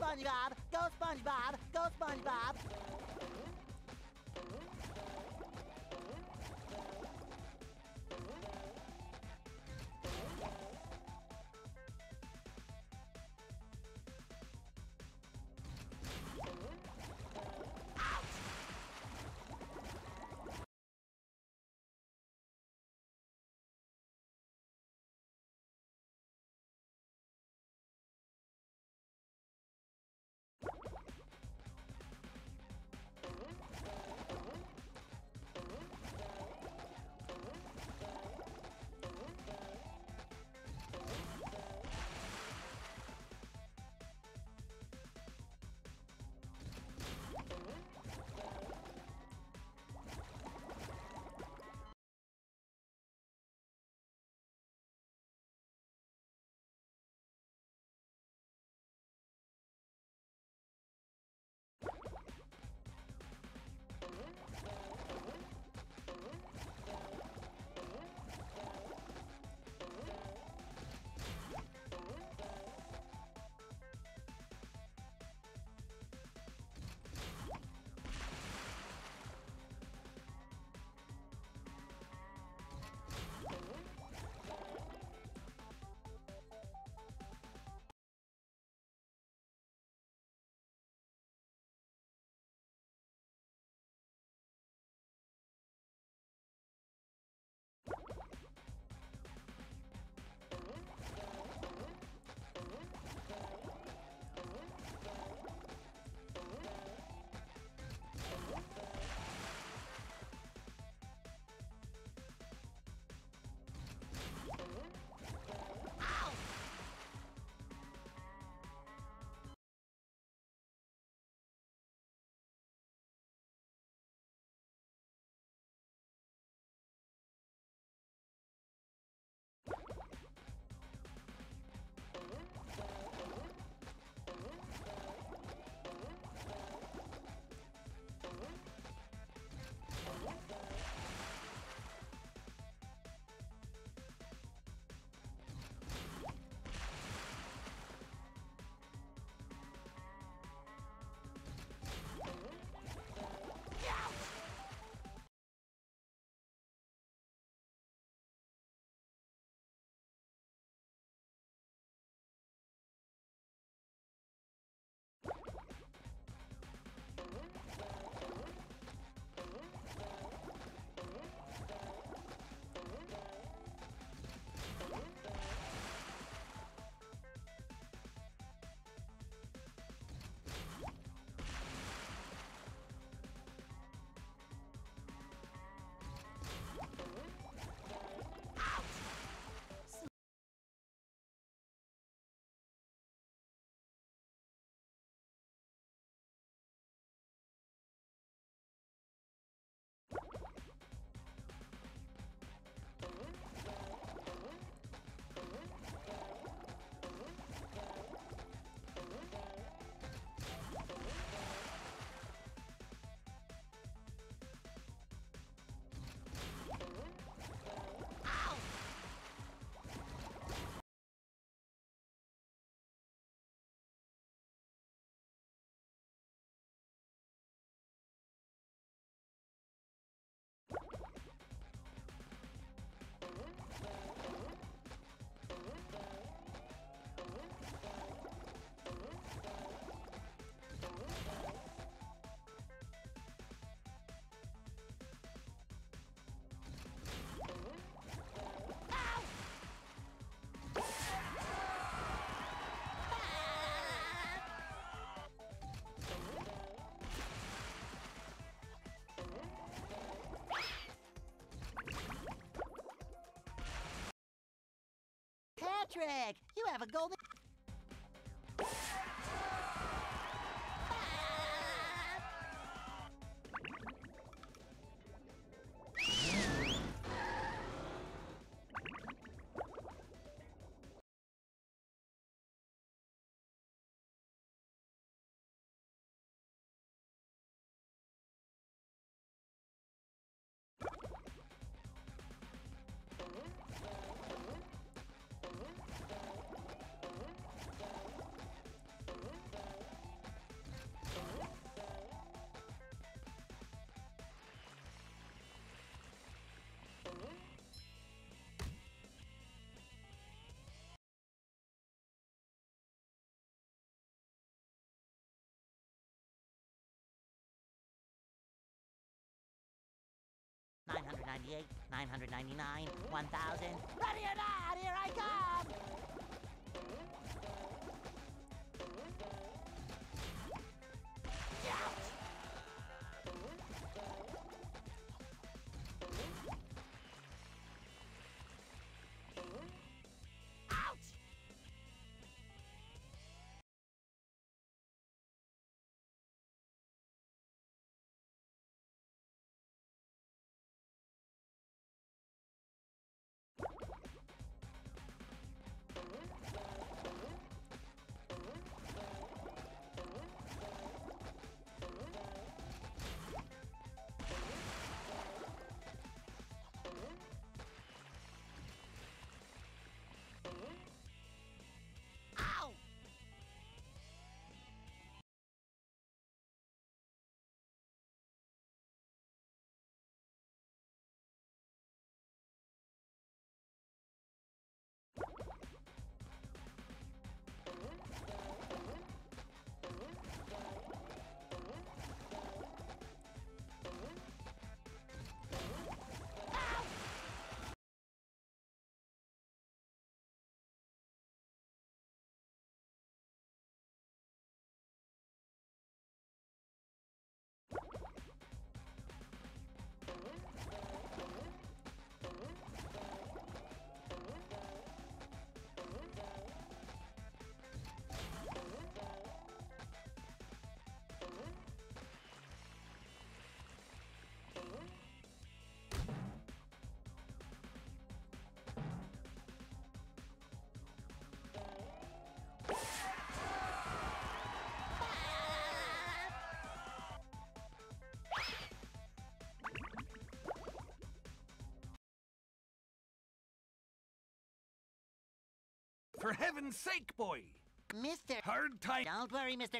SpongeBob! Go, SpongeBob! Go, SpongeBob! Patrick, you have a golden... 998, 999, 1000. Ready or not, here I come! For heaven's sake, boy! Mr. Hard time. Don't worry, Mr.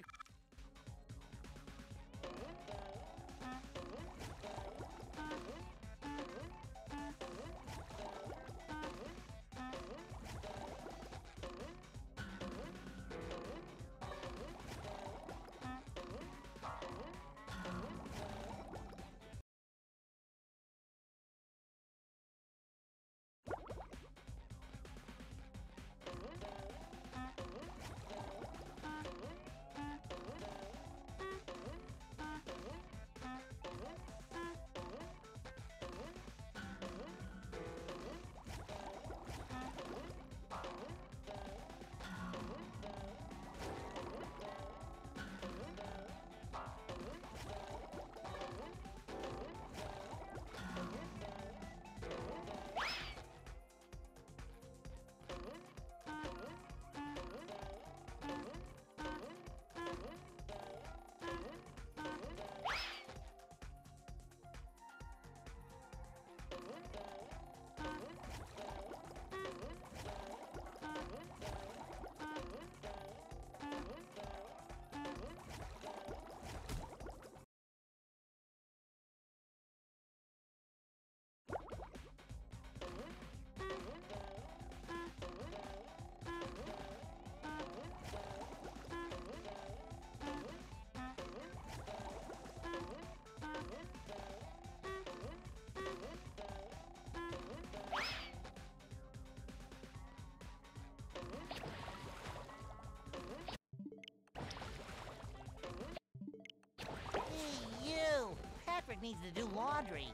Patrick needs to do laundry.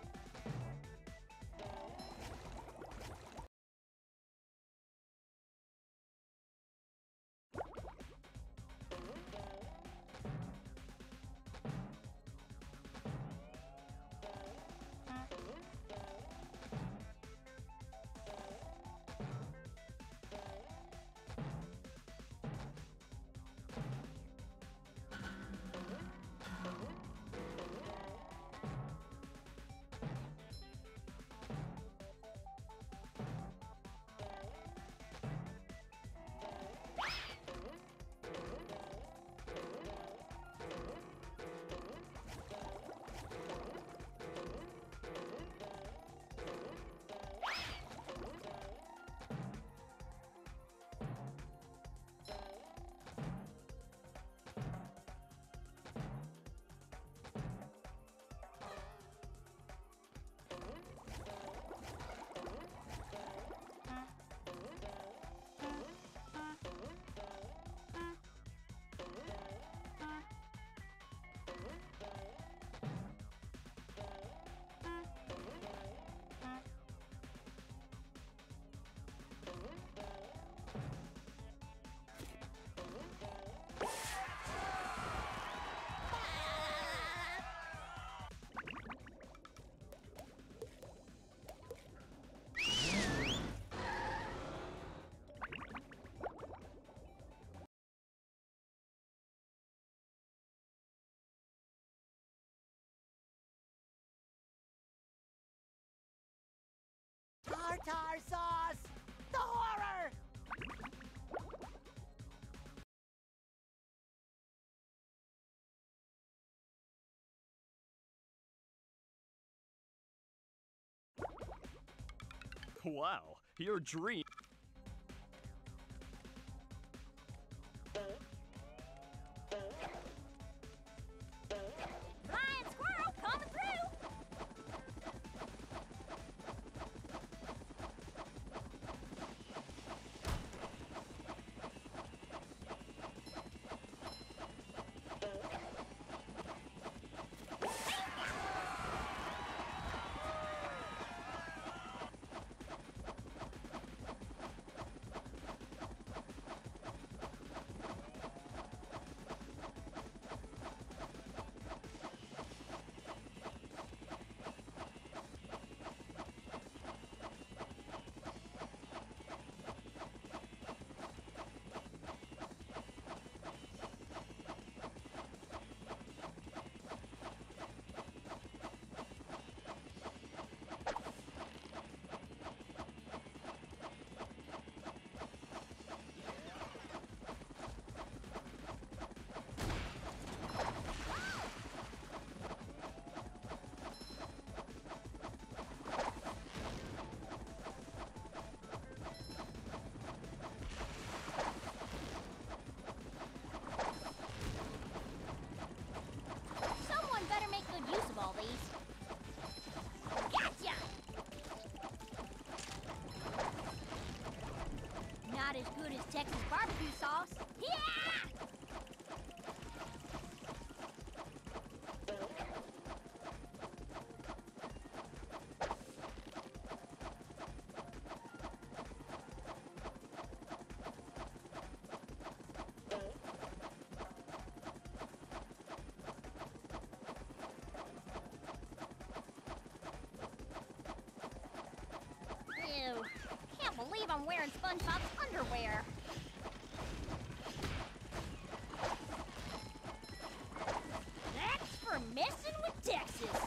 Tartar sauce! The horror! Wow, your dream. Flying squirrel coming through. Someone better make good use of all these. Gotcha! Not as good as Texas barbecue sauce. Yeah! Ew. Can't believe I'm wearing SpongeBob's underwear. That's for messing with Texas.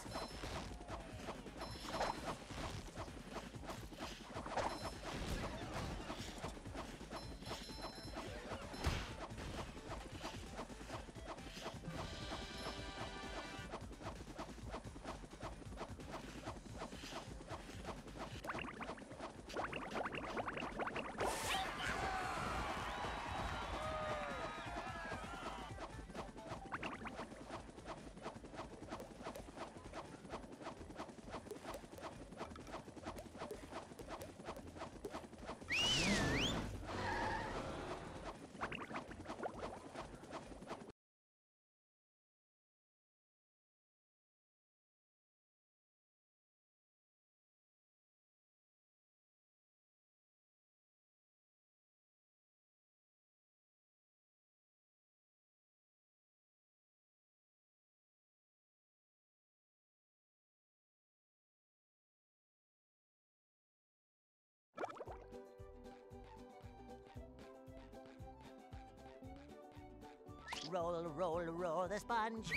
Roll, roll, roll the sponge.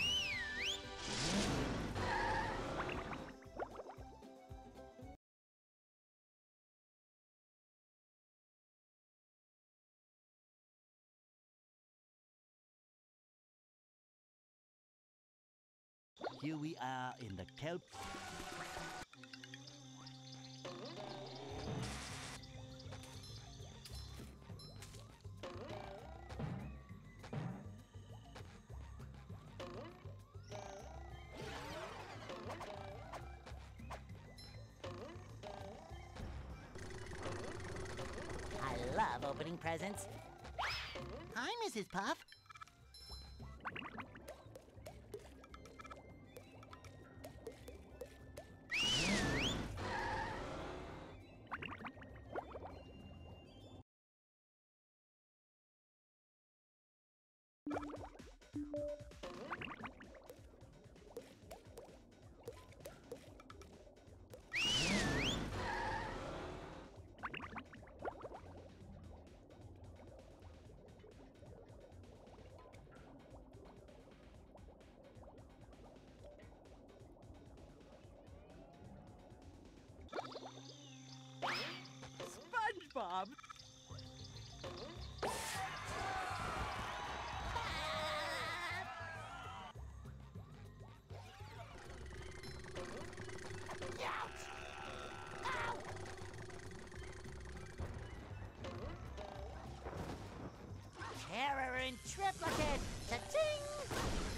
Here we are in the kelp. I love opening presents. Hi, Mrs. Puff. Bob. Terror in triplicate! Ta-ting!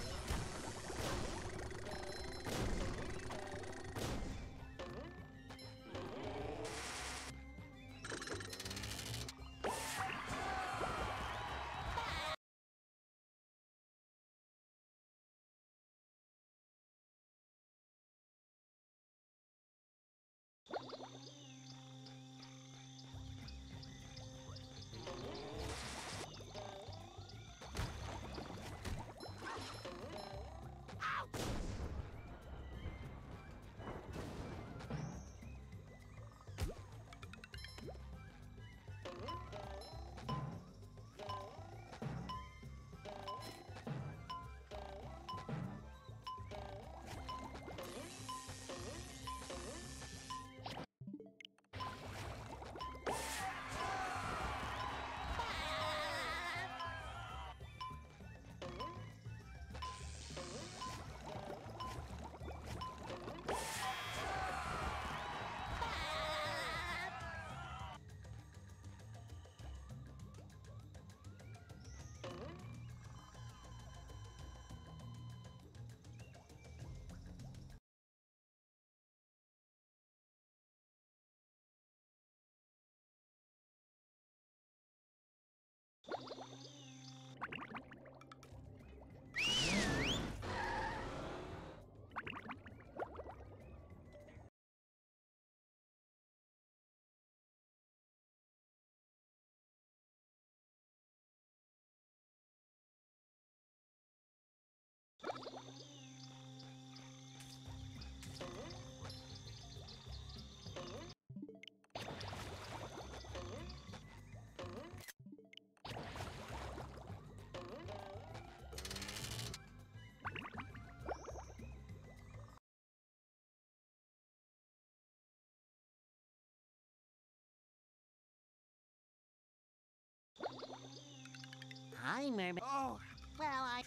Hi, Mermaid. Oh, Well, I...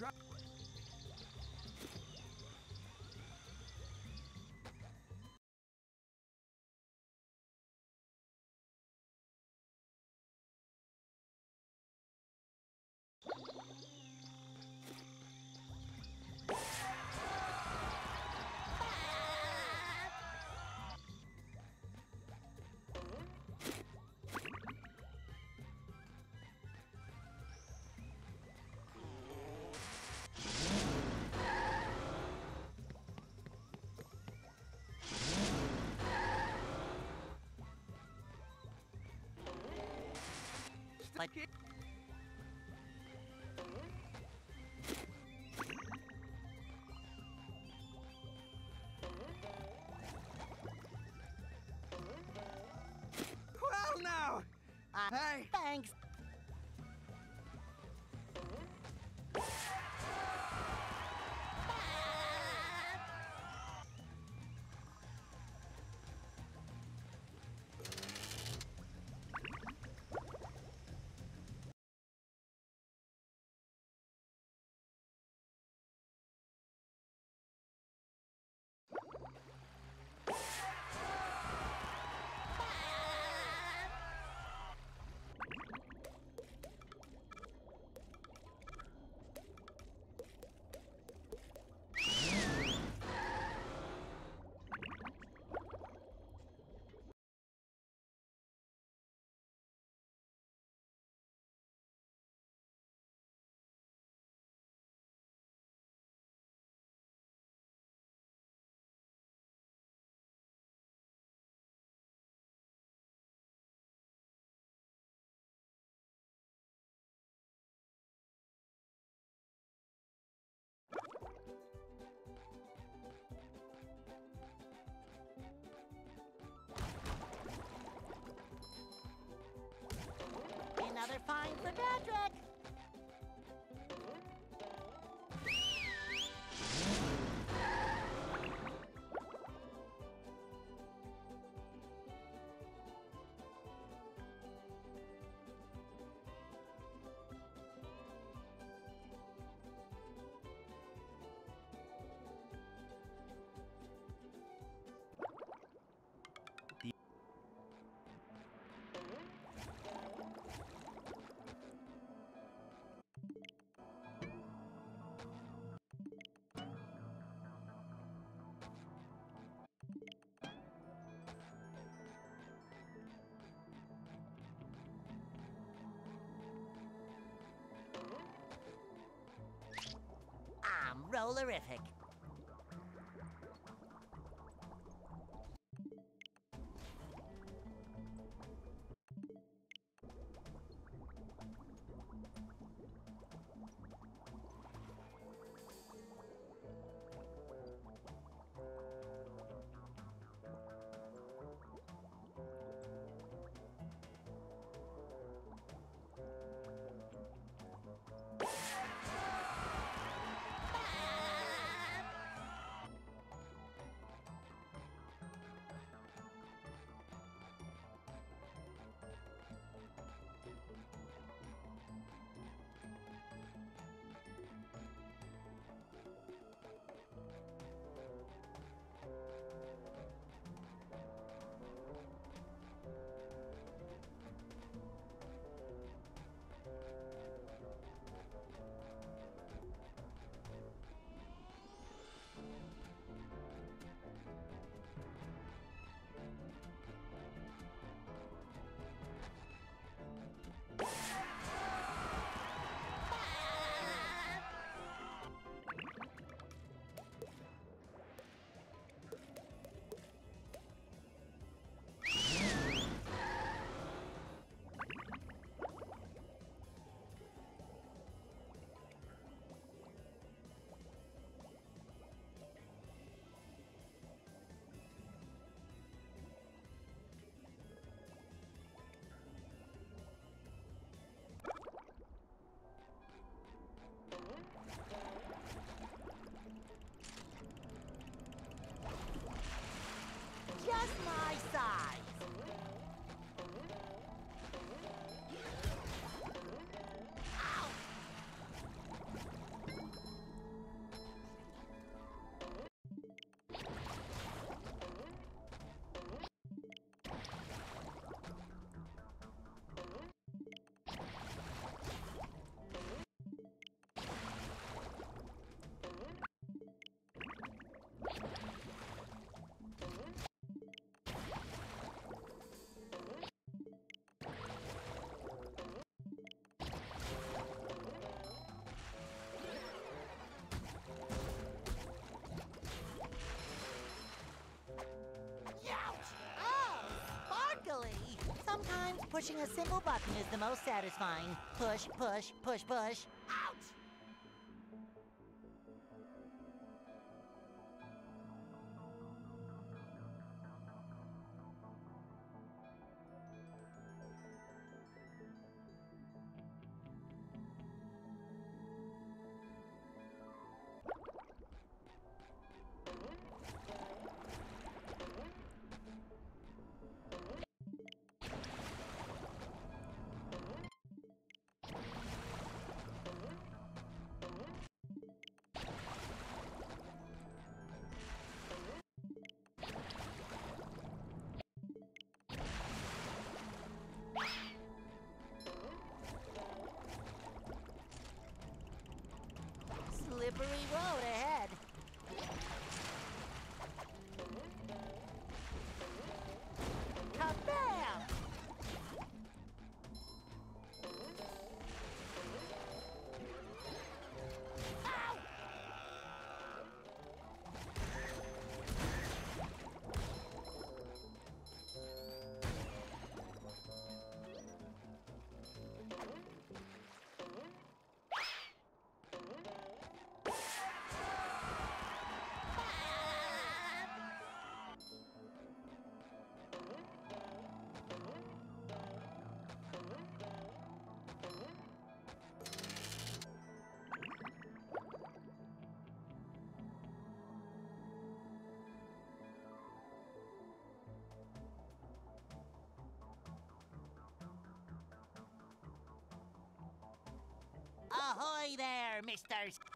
But... well now. Hey. Thanks. Another find for Patrick! Solarific. Just my size. Ow! Sometimes pushing a simple button is the most satisfying. Push, push, push, push. Ouch! Slippery road ahead. Kabam! Ow! Ahoy there, misters!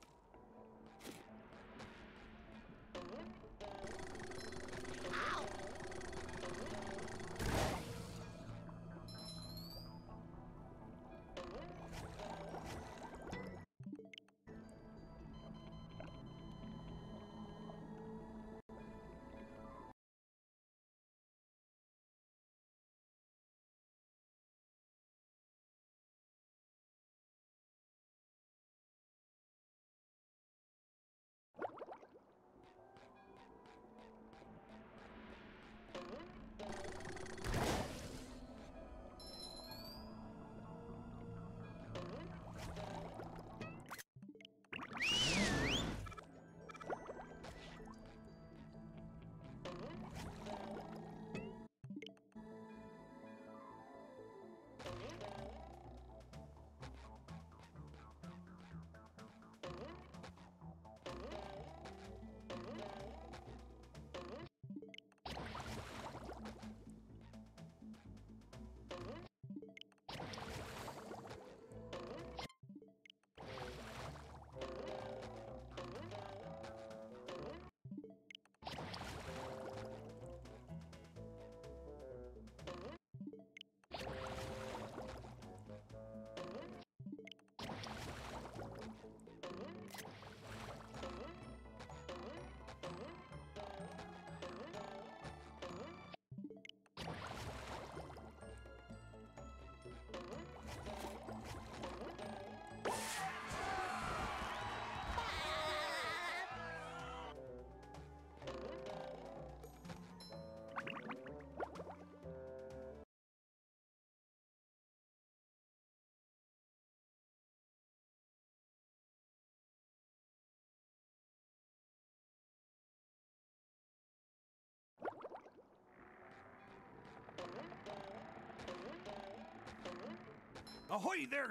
Ahoy there,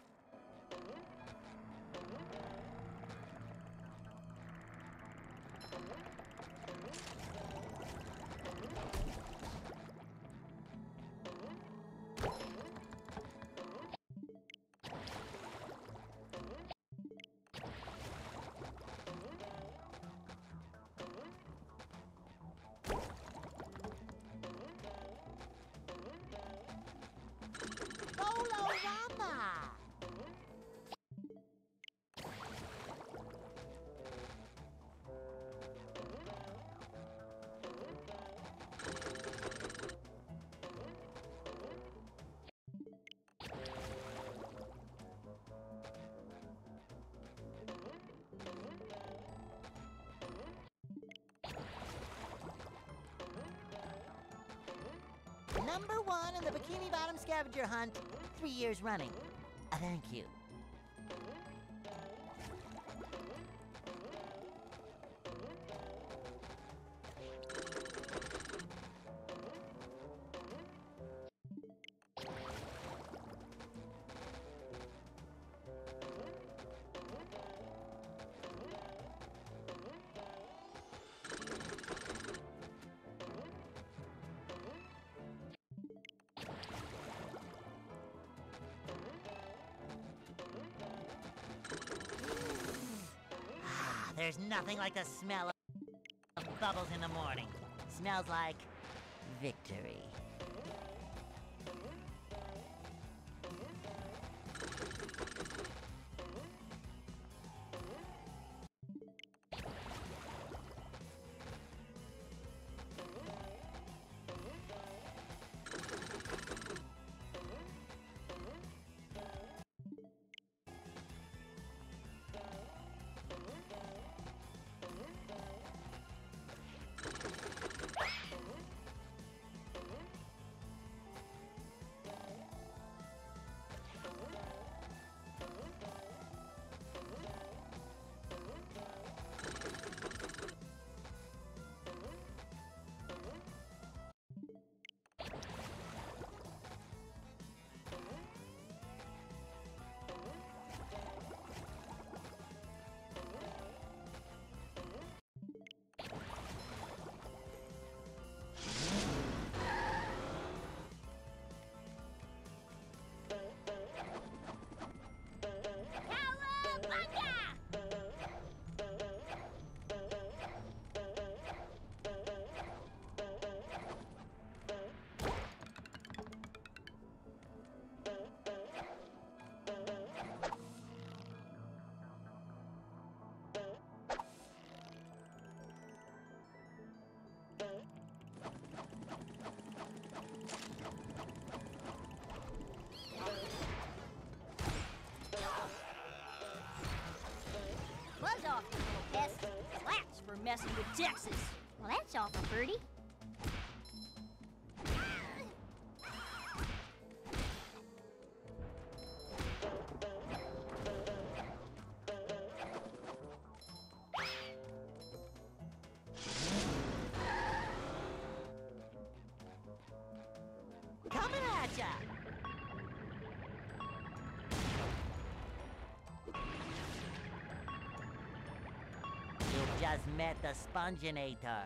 Bolorama! Number 1 in the Bikini Bottom scavenger hunt, 3 years running. Thank you. There's nothing like the smell of bubbles in the morning. Smells like victory. Buzz off, you little pest. Slaps for messing with Texas. Well, that's all for Birdie. Coming at ya! You've just met the Sponginator.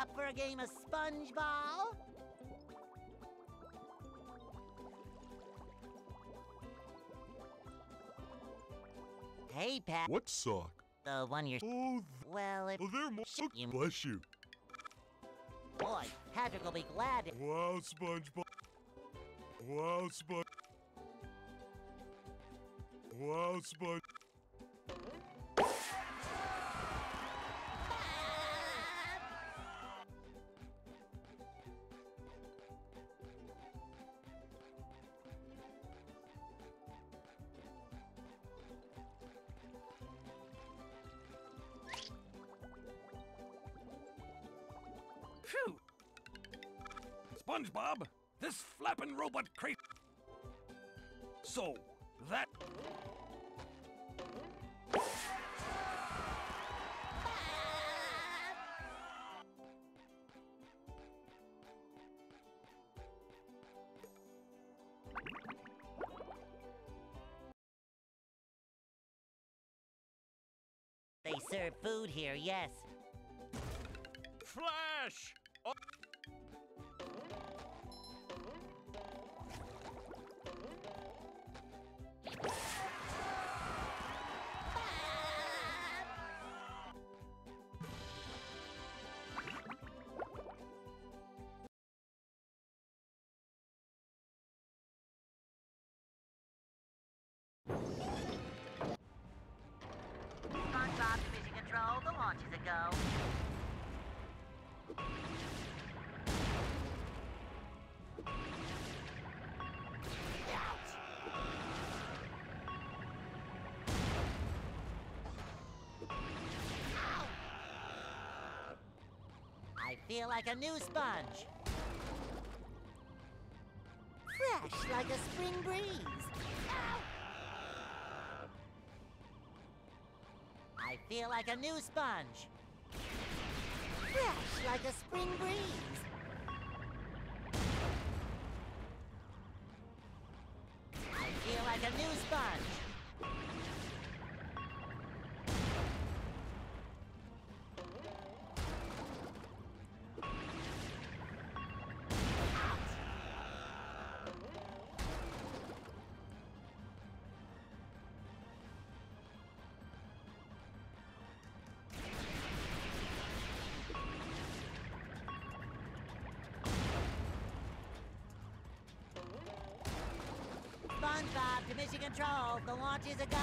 up for a game of SpongeBall? Hey, Pat. What sock? The one you're... Oh, Well, if... oh, they're more. You- Bless you. Boy, Patrick will be glad to... Wow, SpongeBob. Wow, Sponge. Wow, Sponge. Phew! SpongeBob, this flapping robot crate. So, that. They serve food here, yes. Flash! Oh, SpongeBob Division Control, the launch is a go. I feel like a new sponge. Fresh like a spring breeze. I feel like a new sponge. Fresh like a spring breeze. I feel like a new sponge. SpongeBob to Mission Control, the launch is a go.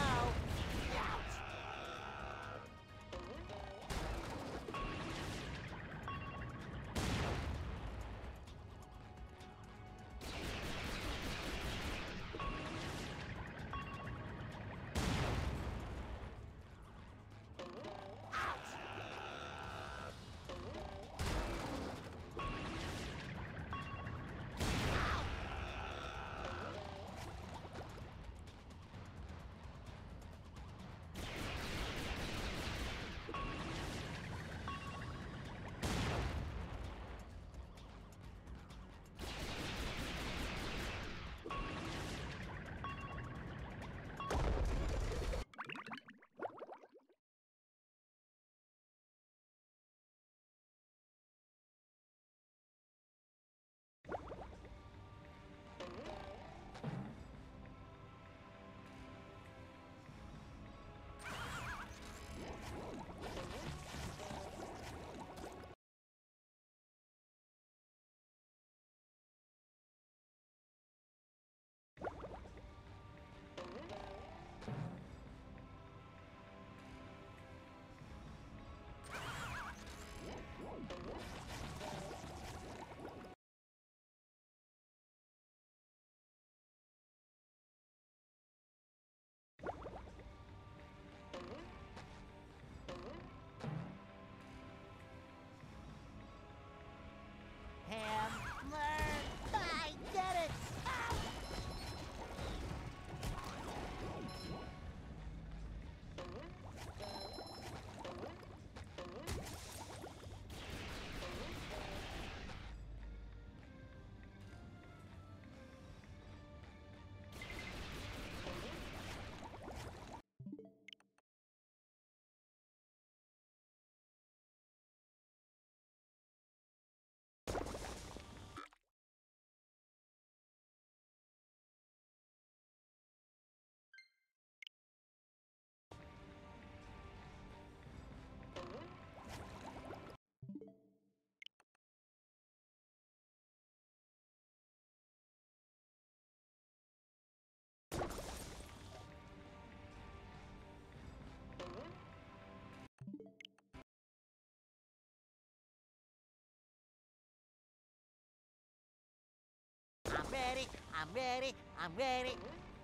ready, I'm ready, I'm ready.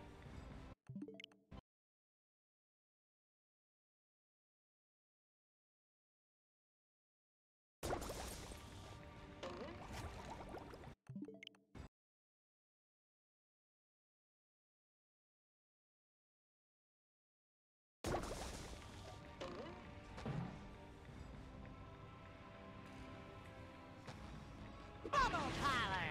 Bubble power!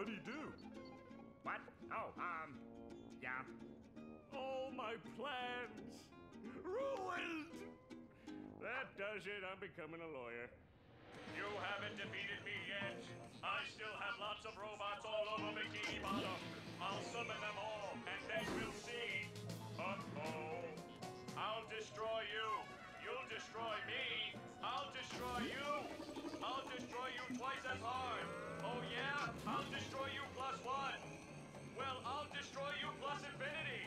What'd he do? What? Oh, yeah. All my plans ruined! That does it. I'm becoming a lawyer. You haven't defeated me yet. I still have lots of robots all over Bikini Bottom. I'll summon them all, and then we'll see. Uh-oh. I'll destroy you. You'll destroy me. I'll destroy you. I'll destroy you twice as hard. Oh, yeah? I'll destroy you plus one. Well, I'll destroy you plus infinity.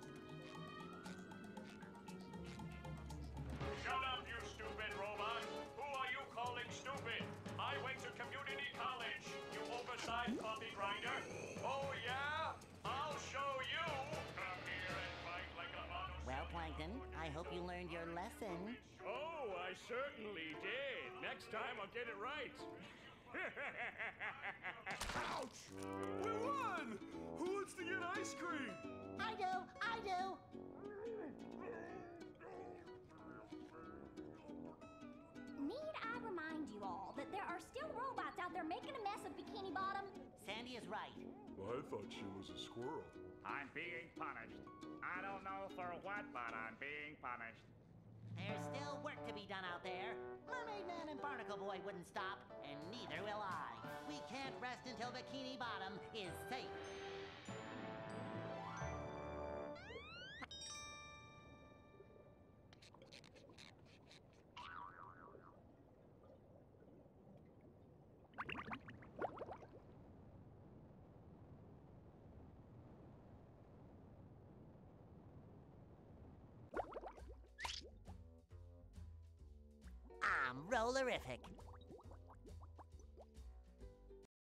Shut up, you stupid robot. Who are you calling stupid? I went to community college, you oversized coffee grinder. Oh, yeah? I'll show you. Come here and fight like a mono. Well, Plankton, I hope you learned your lesson. Oh, I certainly did. Next time I'll get it right. Ouch! We won! Who wants to get ice cream? I do. I do. Need I remind you all that there are still robots out there making a mess of Bikini Bottom? Sandy is right. Well, I thought she was a squirrel. I'm being punished. I don't know for what, but I'm being punished. There's still work to be done out there. Mermaid Man and Barnacle Boy wouldn't stop, and neither will I. We can't rest until Bikini Bottom is safe. I'm Rollerific.